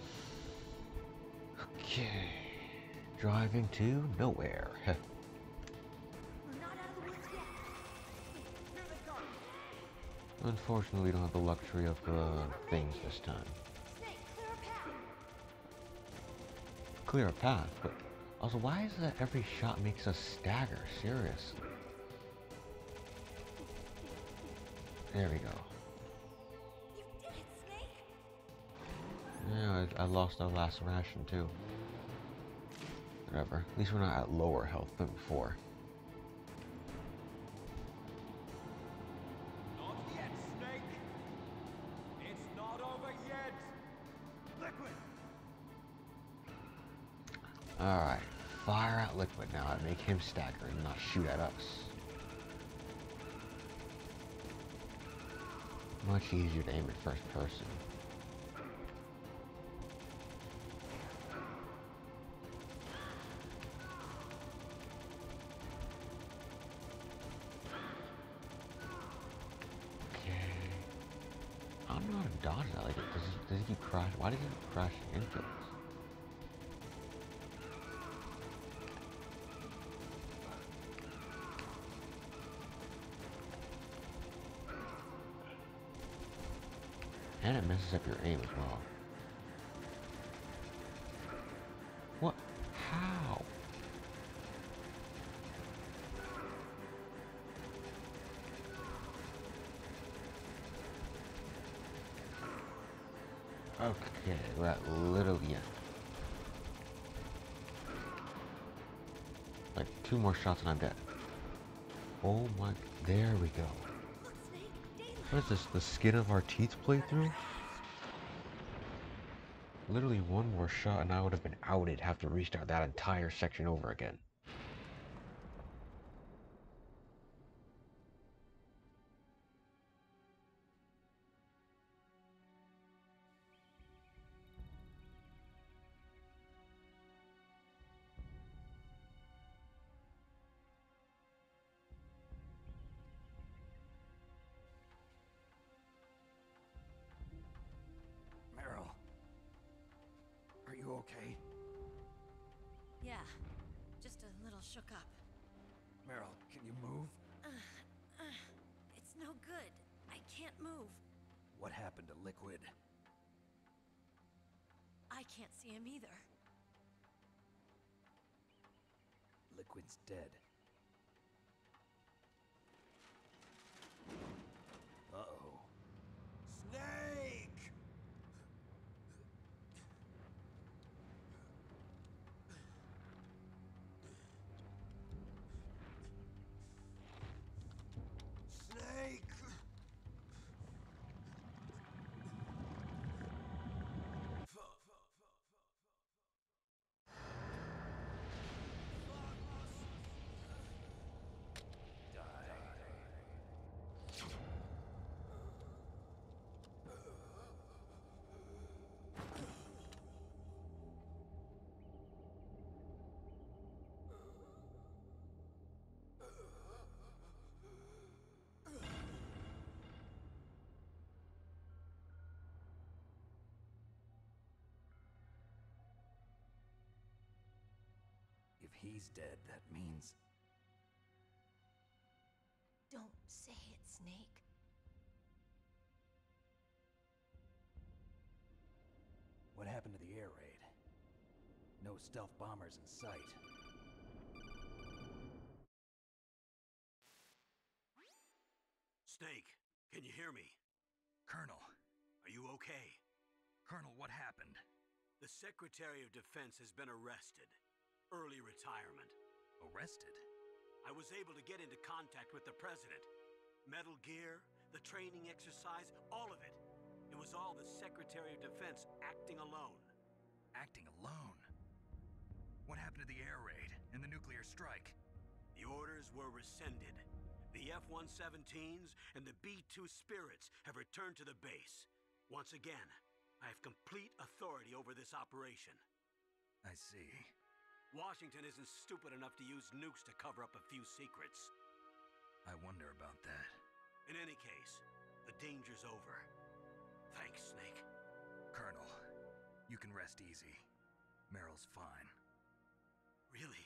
Okay, driving to nowhere. Unfortunately, we don't have the luxury of things this time. Snake, clear a path. Clear a path, but also, why is it that every shot makes us stagger? Seriously. There we go. You did it, Snake. Yeah, I lost our last ration too. Whatever. At least we're not at lower health than before. Not yet, Snake! It's not over yet! Liquid! Alright. Fire at Liquid now and make him stagger and not shoot at us. Much easier to aim at first person. I don't know how to dodge that. Like, does he keep crashing? Why does he keep crashing into us? And it messes up your aim as well. What? How? Okay, we're at literally end. Like 2 more shots and I'm dead. Oh my, there we go. Look, Snake, daylight. What is this, the skin of our teeth playthrough? Literally 1 more shot and I would have been outed, have to restart that entire section over again. Meryl. Are you okay? Yeah, just a little shook up. Meryl, can you move? It's no good. I can't move. What happened to Liquid? I can't see him either. Liquid's dead. Uh-oh. Snake! Snake! If he's dead, that means... Don't say it, Snake. What happened to the air raid? No stealth bombers in sight. Snake, can you hear me? Colonel. Are you okay? Colonel, what happened? The Secretary of Defense has been arrested. Early retirement. Arrested? I was able to get into contact with the President. Metal Gear, the training exercise, all of it. It was all the Secretary of Defense acting alone. Acting alone? What happened to the air raid and the nuclear strike? The orders were rescinded. The F-117s and the B-2 Spirits have returned to the base. Once again, I have complete authority over this operation. I see. Washington isn't stupid enough to use nukes to cover up a few secrets. I wonder about that. In any case, the danger's over. Thanks, Snake. Colonel, you can rest easy. Meryl's fine. Really?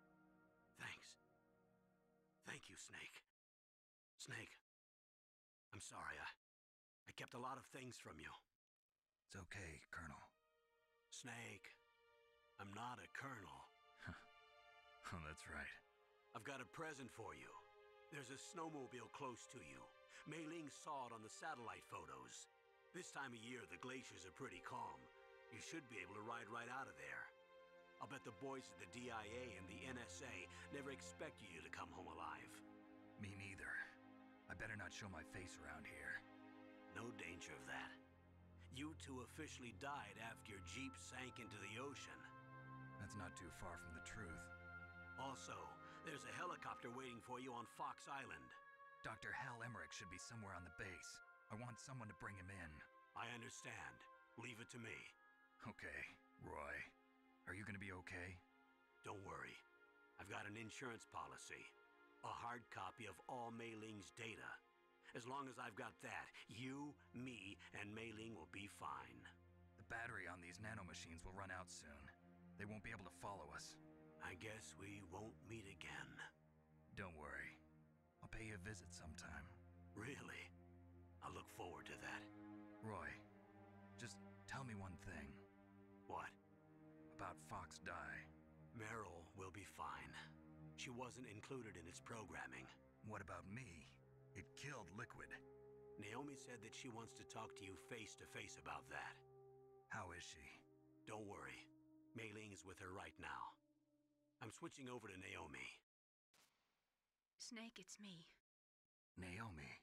Thanks. Thank you, Snake. Snake, I'm sorry, I kept a lot of things from you. It's okay, Colonel. Snake, I'm not a colonel. Oh, that's right. I've got a present for you. There's a snowmobile close to you. Mei Ling saw it on the satellite photos. This time of year, the glaciers are pretty calm. You should be able to ride right out of there. I'll bet the boys at the DIA and the NSA never expected you to come home alive. Me neither. I better not show my face around here. No danger of that. You two officially died after your Jeep sank into the ocean. That's not too far from the truth. Also, there's a helicopter waiting for you on Fox Island. Dr. Hal Emmerich should be somewhere on the base. I want someone to bring him in. I understand. Leave it to me. Okay, Roy. Are you gonna be okay? Don't worry. I've got an insurance policy. A hard copy of all Mei Ling's data. As long as I've got that, you, me, and Mei Ling will be fine. The battery on these nanomachines will run out soon. They won't be able to follow us. I guess we won't meet again. Don't worry. I'll pay you a visit sometime. Really? I look forward to that. Roy, just tell me one thing. What? About Fox Die. Meryl will be fine. She wasn't included in its programming. What about me? It killed Liquid. Naomi said that she wants to talk to you face to face about that. How is she? Don't worry. Mei Ling is with her right now. I'm switching over to Naomi. Snake, it's me. Naomi.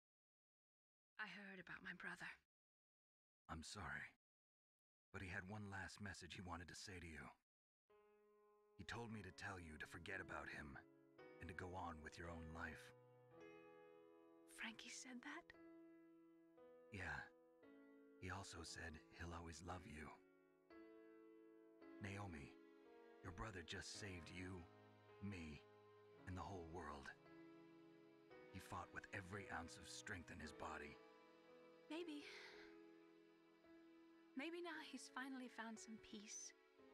I heard about my brother. I'm sorry. But he had one last message he wanted to say to you. He told me to tell you to forget about him and to go on with your own life. Frankie said that? Yeah. He also said he'll always love you. Naomi, your brother just saved you, me, and the whole world. He fought with every ounce of strength in his body. Maybe. Maybe now he's finally found some peace.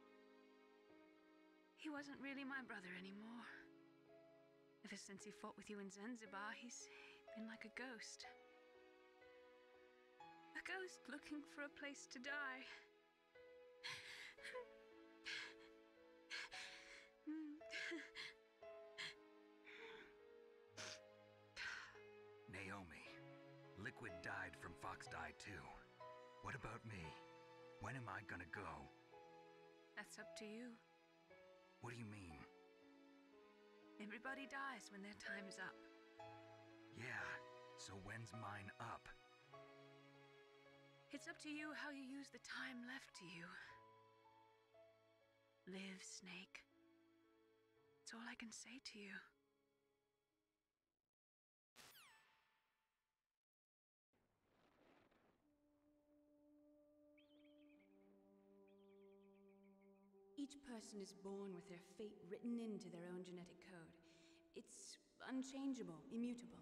He wasn't really my brother anymore. Ever since he fought with you in Zanzibar, he's been like a ghost. A ghost looking for a place to die. Naomi, Liquid died from Fox Die too. What about me? When am I gonna go? That's up to you. What do you mean? Everybody dies when their time's up. Yeah, so when's mine up? It's up to you how you use the time left to you. Live, Snake. That's all I can say to you. Each person is born with their fate written into their own genetic code. It's unchangeable, immutable.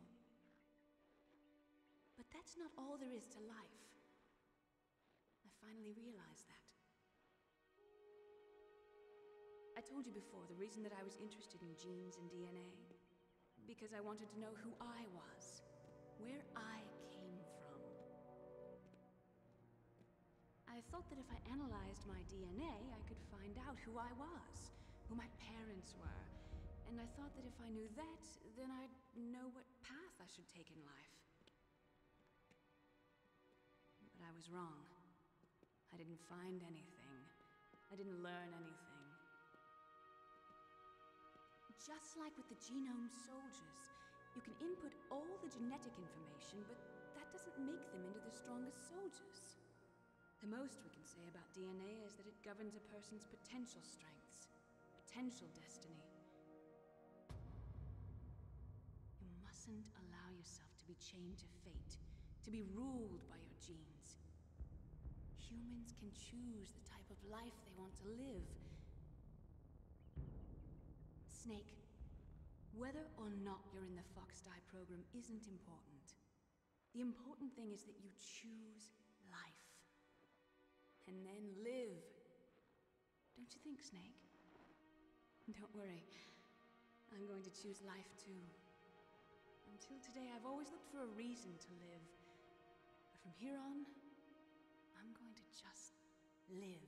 But that's not all there is to life. I finally realized that. I told you before the reason that I was interested in genes and DNA. Because I wanted to know who I was, where I came from. I thought that if I analyzed my DNA, I could find out who I was, who my parents were. And I thought that if I knew that, then I'd know what path I should take in life. But I was wrong. I didn't find anything. I didn't learn anything. Just like with the genome soldiers, you can input all the genetic information, but that doesn't make them into the strongest soldiers. The most we can say about DNA is that it governs a person's potential strengths, potential destiny. You mustn't allow yourself to be chained to fate, to be ruled by your genes. Humans can choose the type of life they want to live. Snake, whether or not you're in the Fox Die program isn't important. The important thing is that you choose life. And then live. Don't you think, Snake? Don't worry. I'm going to choose life too. I'm Until today, I've always looked for a reason to live. But from here on, I'm going to just live.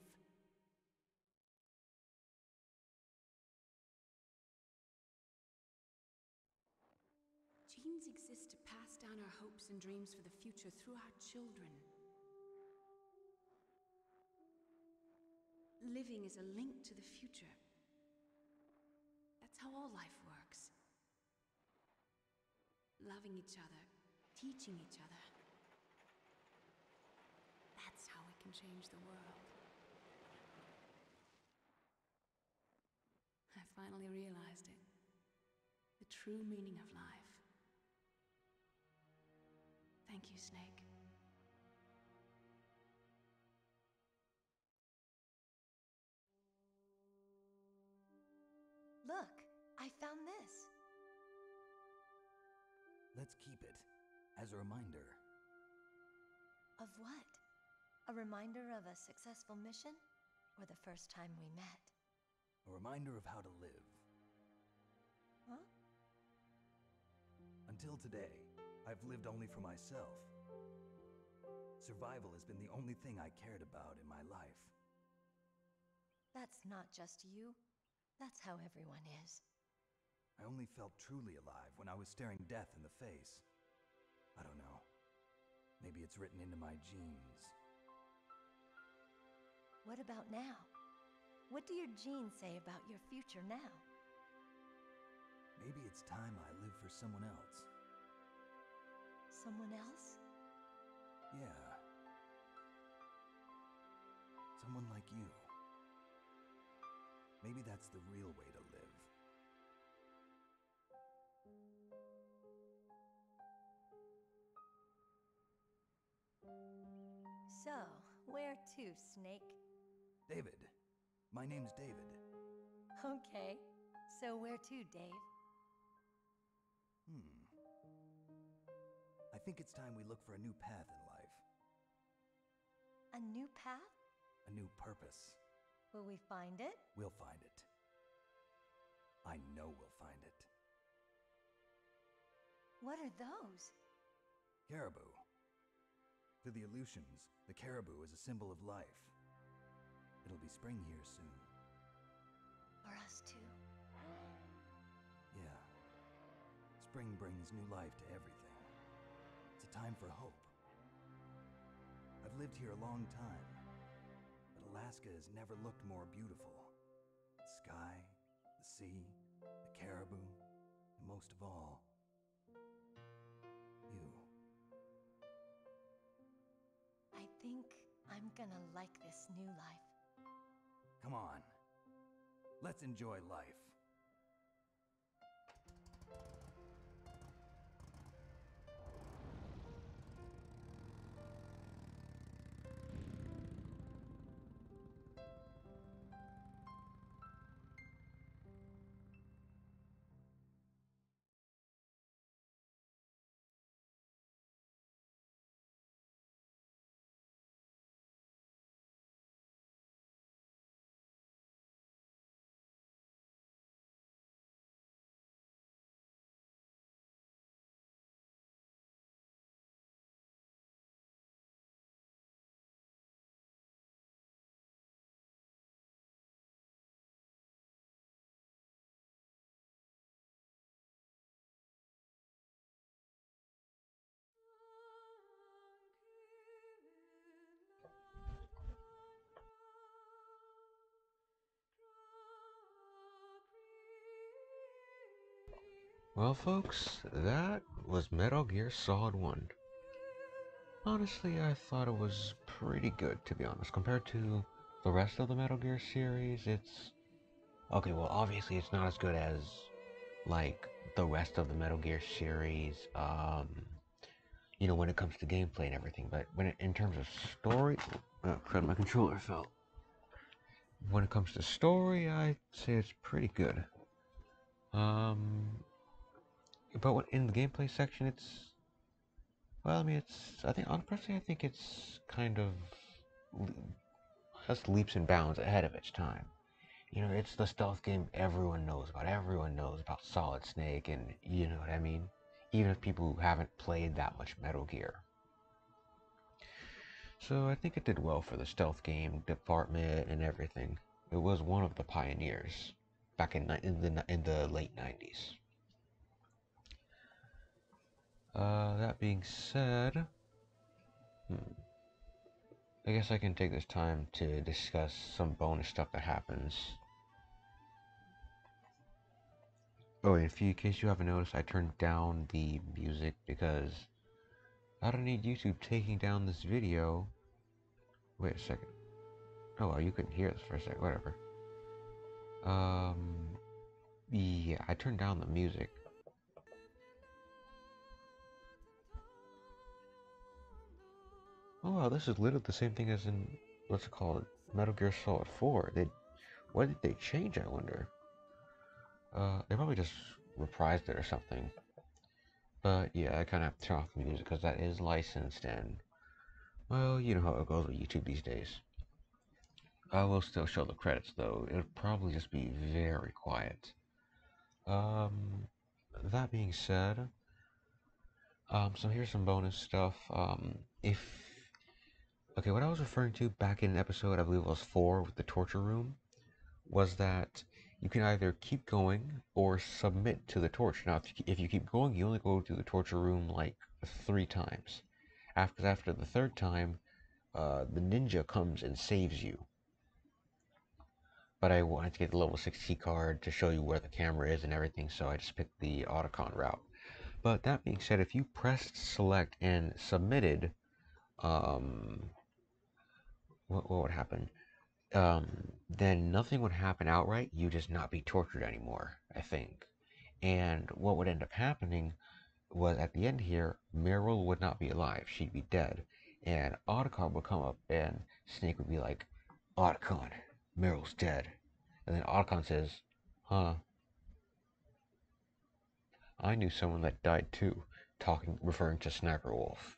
Genes exist to pass down our hopes and dreams for the future through our children. Living is a link to the future. That's how all life works. Loving each other, teaching each other. That's how we can change the world. I finally realized it. The true meaning of life. Thank you, Snake. Look, I found this. Let's keep it as a reminder. Of what? A reminder of a successful mission? Or the first time we met? A reminder of how to live. Huh? Until today, I've lived only for myself. Survival has been the only thing I cared about in my life. That's not just you. That's how everyone is. I only felt truly alive when I was staring death in the face. I don't know. Maybe it's written into my genes. What about now? What do your genes say about your future now? Maybe it's time I live for someone else. Someone else? Yeah. Someone like you. Maybe that's the real way to live. So, where to, Snake? David. My name's David. Okay. So where to, Dave? I think it's time we look for a new path in life. A new path? A new purpose. Will we find it? We'll find it. I know we'll find it. What are those? Caribou. To the Aleutians, the caribou is a symbol of life. It'll be spring here soon. For us too. Yeah. Spring brings new life to everything. It's a time for hope. I've lived here a long time, but Alaska has never looked more beautiful. The sky, the sea, the caribou, and most of all, you. I think I'm gonna like this new life. Come on. Let's enjoy life. Well, folks, that was Metal Gear Solid 1. Honestly, I thought it was pretty good, to be honest. Compared to the rest of the Metal Gear series, it's... Okay, well, obviously it's not as good as, like, the rest of the Metal Gear series, you know, when it comes to gameplay and everything. But in terms of story... Oh, crap, my controller fell. When it comes to story, I'd say it's pretty good. But in the gameplay section, it's... Well, I mean, I think it's kind of just leaps and bounds ahead of its time. You know, it's the stealth game everyone knows about. Everyone knows about Solid Snake, and you know what I mean? even if people who haven't played that much Metal Gear. So I think it did well for the stealth game department and everything. It was one of the pioneers back in the late 90s. That being said, I guess I can take this time to discuss some bonus stuff that happens. Oh, in case you haven't noticed, I turned down the music because I don't need YouTube taking down this video. Wait a second. Oh, well, you couldn't hear this for a second. Whatever. Yeah, I turned down the music. Oh, wow, this is literally the same thing as in, what's it called, Metal Gear Solid 4. What did they change, I wonder? They probably just reprised it or something. But yeah, I kind of have to turn off the music because that is licensed and, well, you know how it goes with YouTube these days. I will still show the credits though. It'll probably just be very quiet. That being said, so here's some bonus stuff. Okay, what I was referring to back in episode, I believe it was 4 with the torture room, was that you can either keep going or submit to the torture. Now, if you keep going, you only go to the torture room like 3 times. After the 3rd time, the ninja comes and saves you. But I wanted to get the level 6 key card to show you where the camera is and everything, so I just picked the Otacon route. But that being said, if you pressed select and submitted, what would happen? Then nothing would happen outright. You just not be tortured anymore, I think. And what would end up happening was at the end here, Meryl would not be alive. She'd be dead. And Otacon would come up and Snake would be like, Otacon, Meryl's dead. And then Otacon says, huh? I knew someone that died too, referring to Sniper Wolf.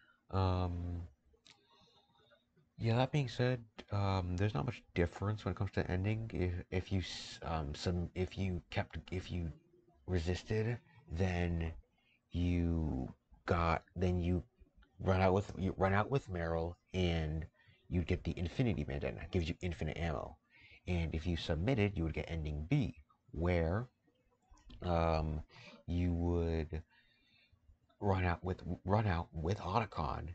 Yeah, that being said, there's not much difference when it comes to ending. If you resisted, then you run out with Meryl, and you get the Infinity Bandana. It gives you infinite ammo. And if you submitted, you would get ending B, where you would run out with Otacon.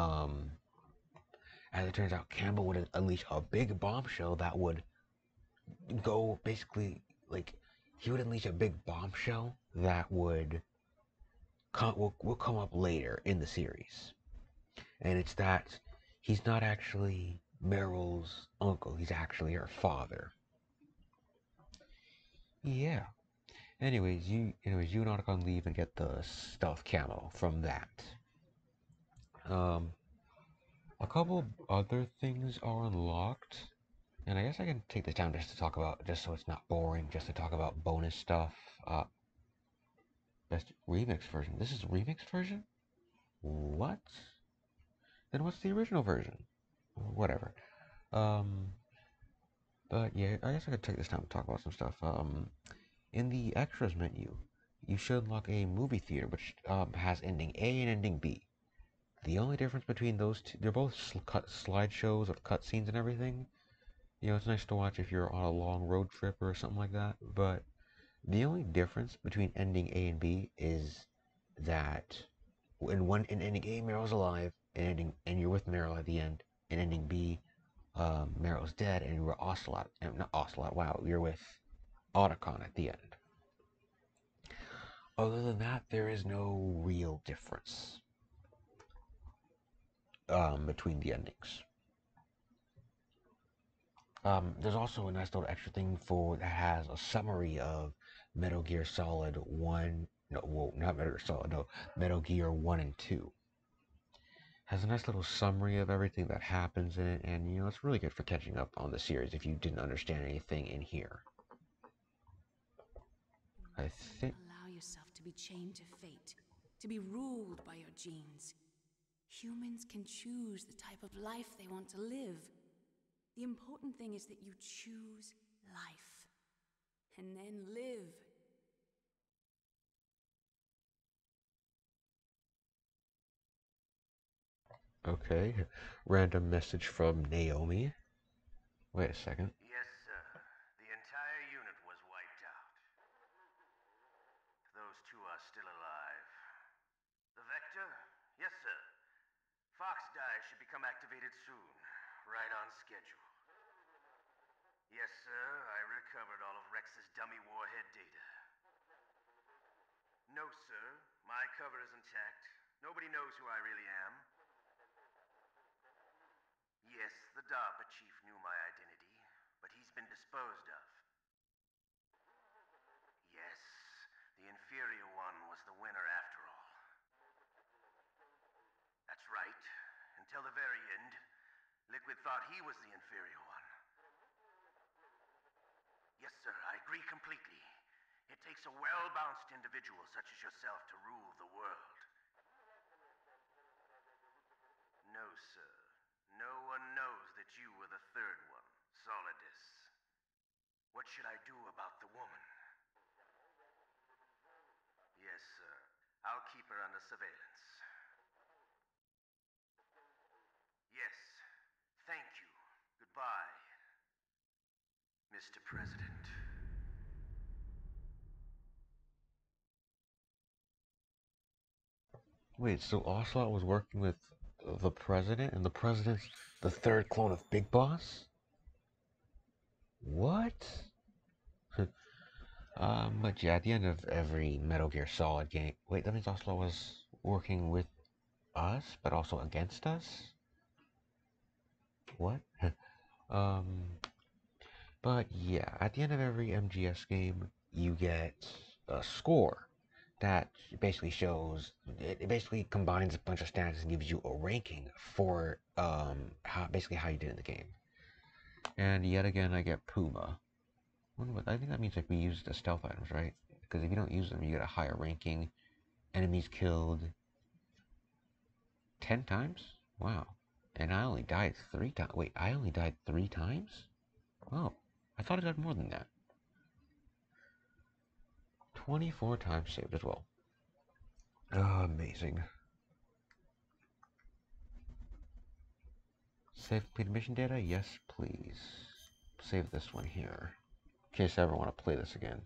As it turns out, Campbell would unleash a big bombshell that would go basically like he would unleash a big bombshell that will come up later in the series, and it's that he's not actually Meryl's uncle; he's actually her father. Yeah. Anyways, you and Otacon leave and get the stealth camo from that. A couple other things are unlocked, and I guess I can take this time just to talk about, just so it's not boring, just to talk about bonus stuff. Best remix version. This is remix version? What? Then what's the original version? Whatever. But yeah, I guess I could take this time to talk about some stuff. In the extras menu, you should unlock a movie theater, which has ending A and ending B. The only difference between those two, they're both slideshows of cutscenes and everything. You know, it's nice to watch if you're on a long road trip or something like that. But the only difference between ending A and B is that in ending A, Meryl's alive, and you're with Meryl at the end. In ending B, Meryl's dead, and you're Ocelot. Not Ocelot. Wow, you're with Otacon at the end. Other than that, there is no real difference between the endings. There's also a nice little extra thing that has a summary of Metal Gear Solid 1. No, well, not Metal Gear Solid. No, Metal Gear 1 and 2. Has a nice little summary of everything that happens in it, and you know it's really good for catching up on the series if you didn't understand anything in here. I think. Allow yourself to be chained to fate, to be ruled by your genes. Humans can choose the type of life they want to live. The important thing is that you choose life, and then live. Okay. Random message from Naomi. Wait a second. Yes, sir. The entire unit was wiped out. Those two are still alive. The Vector? Yes, sir. Fox Die should become activated soon. Right on schedule. Yes, sir. I recovered all of Rex's dummy warhead data. No, sir. My cover is intact. Nobody knows who I really am. Yes, the DARPA chief knew my identity, but he's been disposed of. Yes, the inferior one was the winner after all. That's right. Until the very end, Liquid thought he was the inferior one. Yes, sir, I agree completely. It takes a well-balanced individual such as yourself to rule the world. No, sir. No one knows that you were the third one, Solidus. What should I do about the woman? Yes, sir. I'll keep her under surveillance. Yes. Thank you. Goodbye, Mr. President. Wait, so Ocelot was working with the president, and the president's the third clone of Big Boss? What? But yeah, at the end of every Metal Gear Solid game... Wait, that means Ocelot was working with us, but also against us? What? But yeah, at the end of every MGS game, you get a score that basically shows, it basically combines a bunch of stats and gives you a ranking for basically how you did in the game. And yet again, I get Puma. I think that means like we use the stealth items, right? Because if you don't use them, you get a higher ranking. Enemies killed 10 times? Wow. And I only died 3 times. Wait, I only died 3 times? Oh, I thought I died more than that. 24 times saved as well. Oh, amazing. Save completed mission data? Yes, please. Save this one here, in case I ever want to play this again.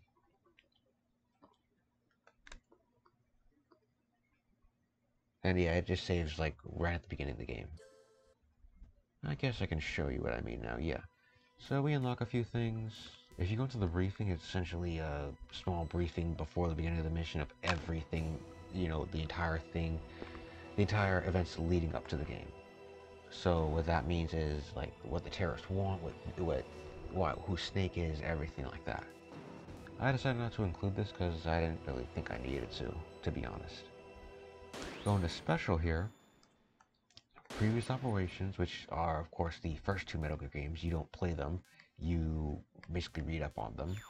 And yeah, it just saves like right at the beginning of the game. I guess I can show you what I mean now, yeah. So we unlock a few things. If you go into the briefing, it's essentially a small briefing before the beginning of the mission of everything, you know, the entire thing, the entire events leading up to the game. So what that means is like what the terrorists want, who Snake is, everything like that. I decided not to include this because I didn't really think I needed to be honest. Going to special here, previous operations, which are of course the first 2 Metal Gear games. You don't play them, you basically read up on them.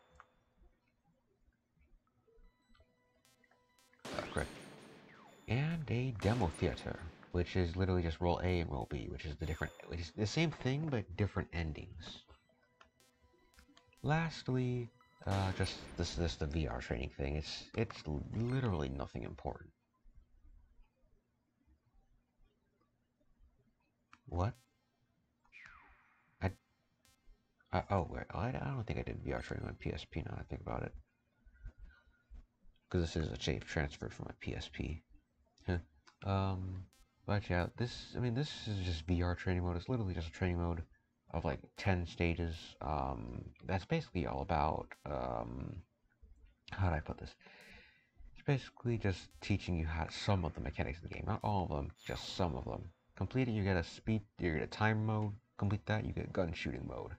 Correct. And a demo theater, which is literally just roll A and roll B, which is the same thing but different endings. Lastly, just this the VR training thing. It's literally nothing important. What? I don't think I did VR training on PSP now that I think about it. Because this is a save transferred from my PSP. But yeah, this is just VR training mode. It's literally just a training mode of like 10 stages. That's basically all about, how do I put this? It's basically just teaching you some of the mechanics of the game. Not all of them, just some of them. Complete it, you get a time mode. Complete that, you get gun shooting mode.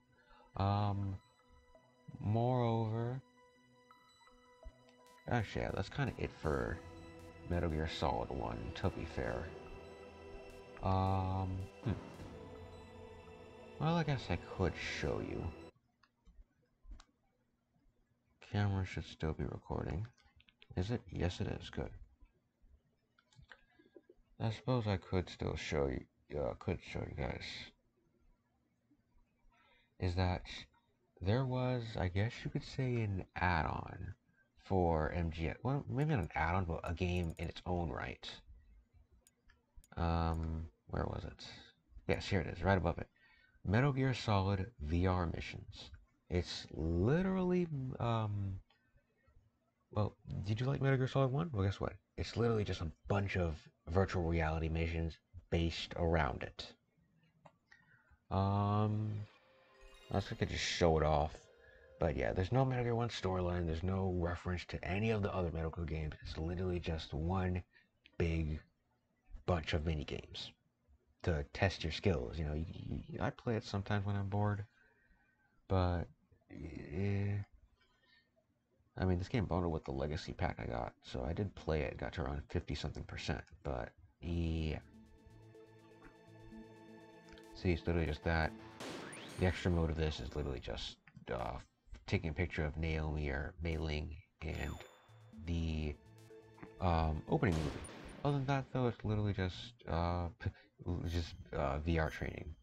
Moreover, actually, yeah, that's kind of it for Metal Gear Solid 1, to be fair. Well, I guess I could show you. Camera should still be recording. Is it? Yes, it is. Good. I suppose I could still show you, guys. Is that there was, I guess you could say, an add-on for MGS. Well, maybe not an add-on, but a game in its own right. Where was it? Yes, here it is, right above it. Metal Gear Solid VR missions. It's literally, well, did you like Metal Gear Solid 1? Well, guess what? It's literally just a bunch of virtual reality missions based around it. I was gonna just show it off. But yeah, there's no Metal Gear 1 storyline, there's no reference to any of the other Metal Gear games. It's literally just one big bunch of mini games to test your skills. You know, I play it sometimes when I'm bored, but I mean, this game bundled with the Legacy pack I got, so I did play it, got to around 50-something%, but yeah. See, it's literally just that. The extra mode of this is literally just taking a picture of Naomi or Mei Ling and the opening movie. Other than that, though, it's literally just VR training.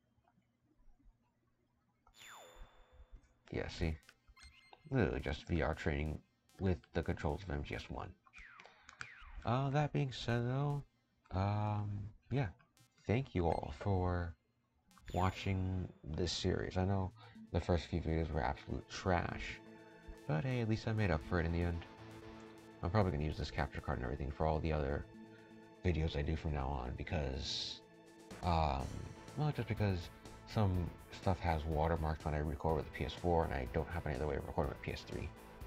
Yeah, see? Literally just VR training with the controls of MGS1. That being said, though, yeah, thank you all for watching this series. I know the first few videos were absolute trash, but hey, at least I made up for it in the end. I'm probably going to use this capture card and everything for all the other videos I do from now on, because, well, just because some stuff has watermarks when I record with the PS4, and I don't have any other way of recording with PS3.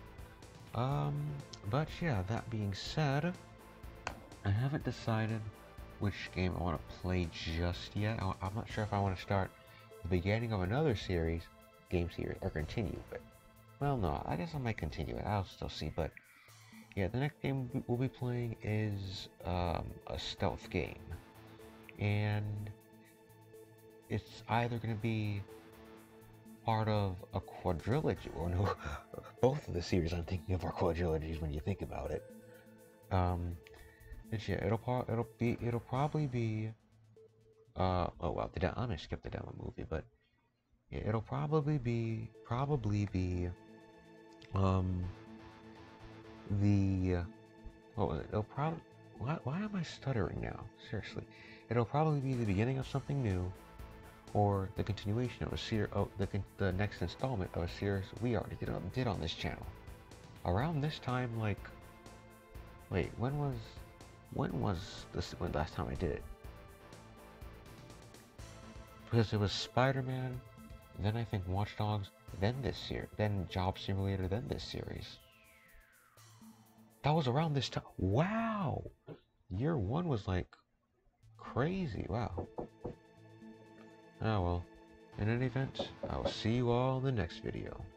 But yeah, that being said, I haven't decided which game I want to play just yet. I'm not sure if I want to start the beginning of another game series, or continue, but, well, no, I guess I might continue it. I'll still see, but yeah, the next game we'll be playing is a stealth game, and it's either going to be part of a quadrilogy, or no, both of the series I'm thinking of are quadrilogies when you think about it. But yeah, it'll probably be, oh well, I'm gonna skip the demo movie, but yeah, it'll probably be, what was it? It'll probably, why am I stuttering now? Seriously. It'll probably be the beginning of something new, or the continuation of a series, the next installment of a series we already did on this channel. Around this time, like, wait, when was the last time I did it? Because it was Spider-Man, then I think Watch Dogs, then this series, then Job Simulator, then this series. That was around this time. Wow! Year 1 was like crazy. Wow. Oh well. In any event, I will see you all in the next video.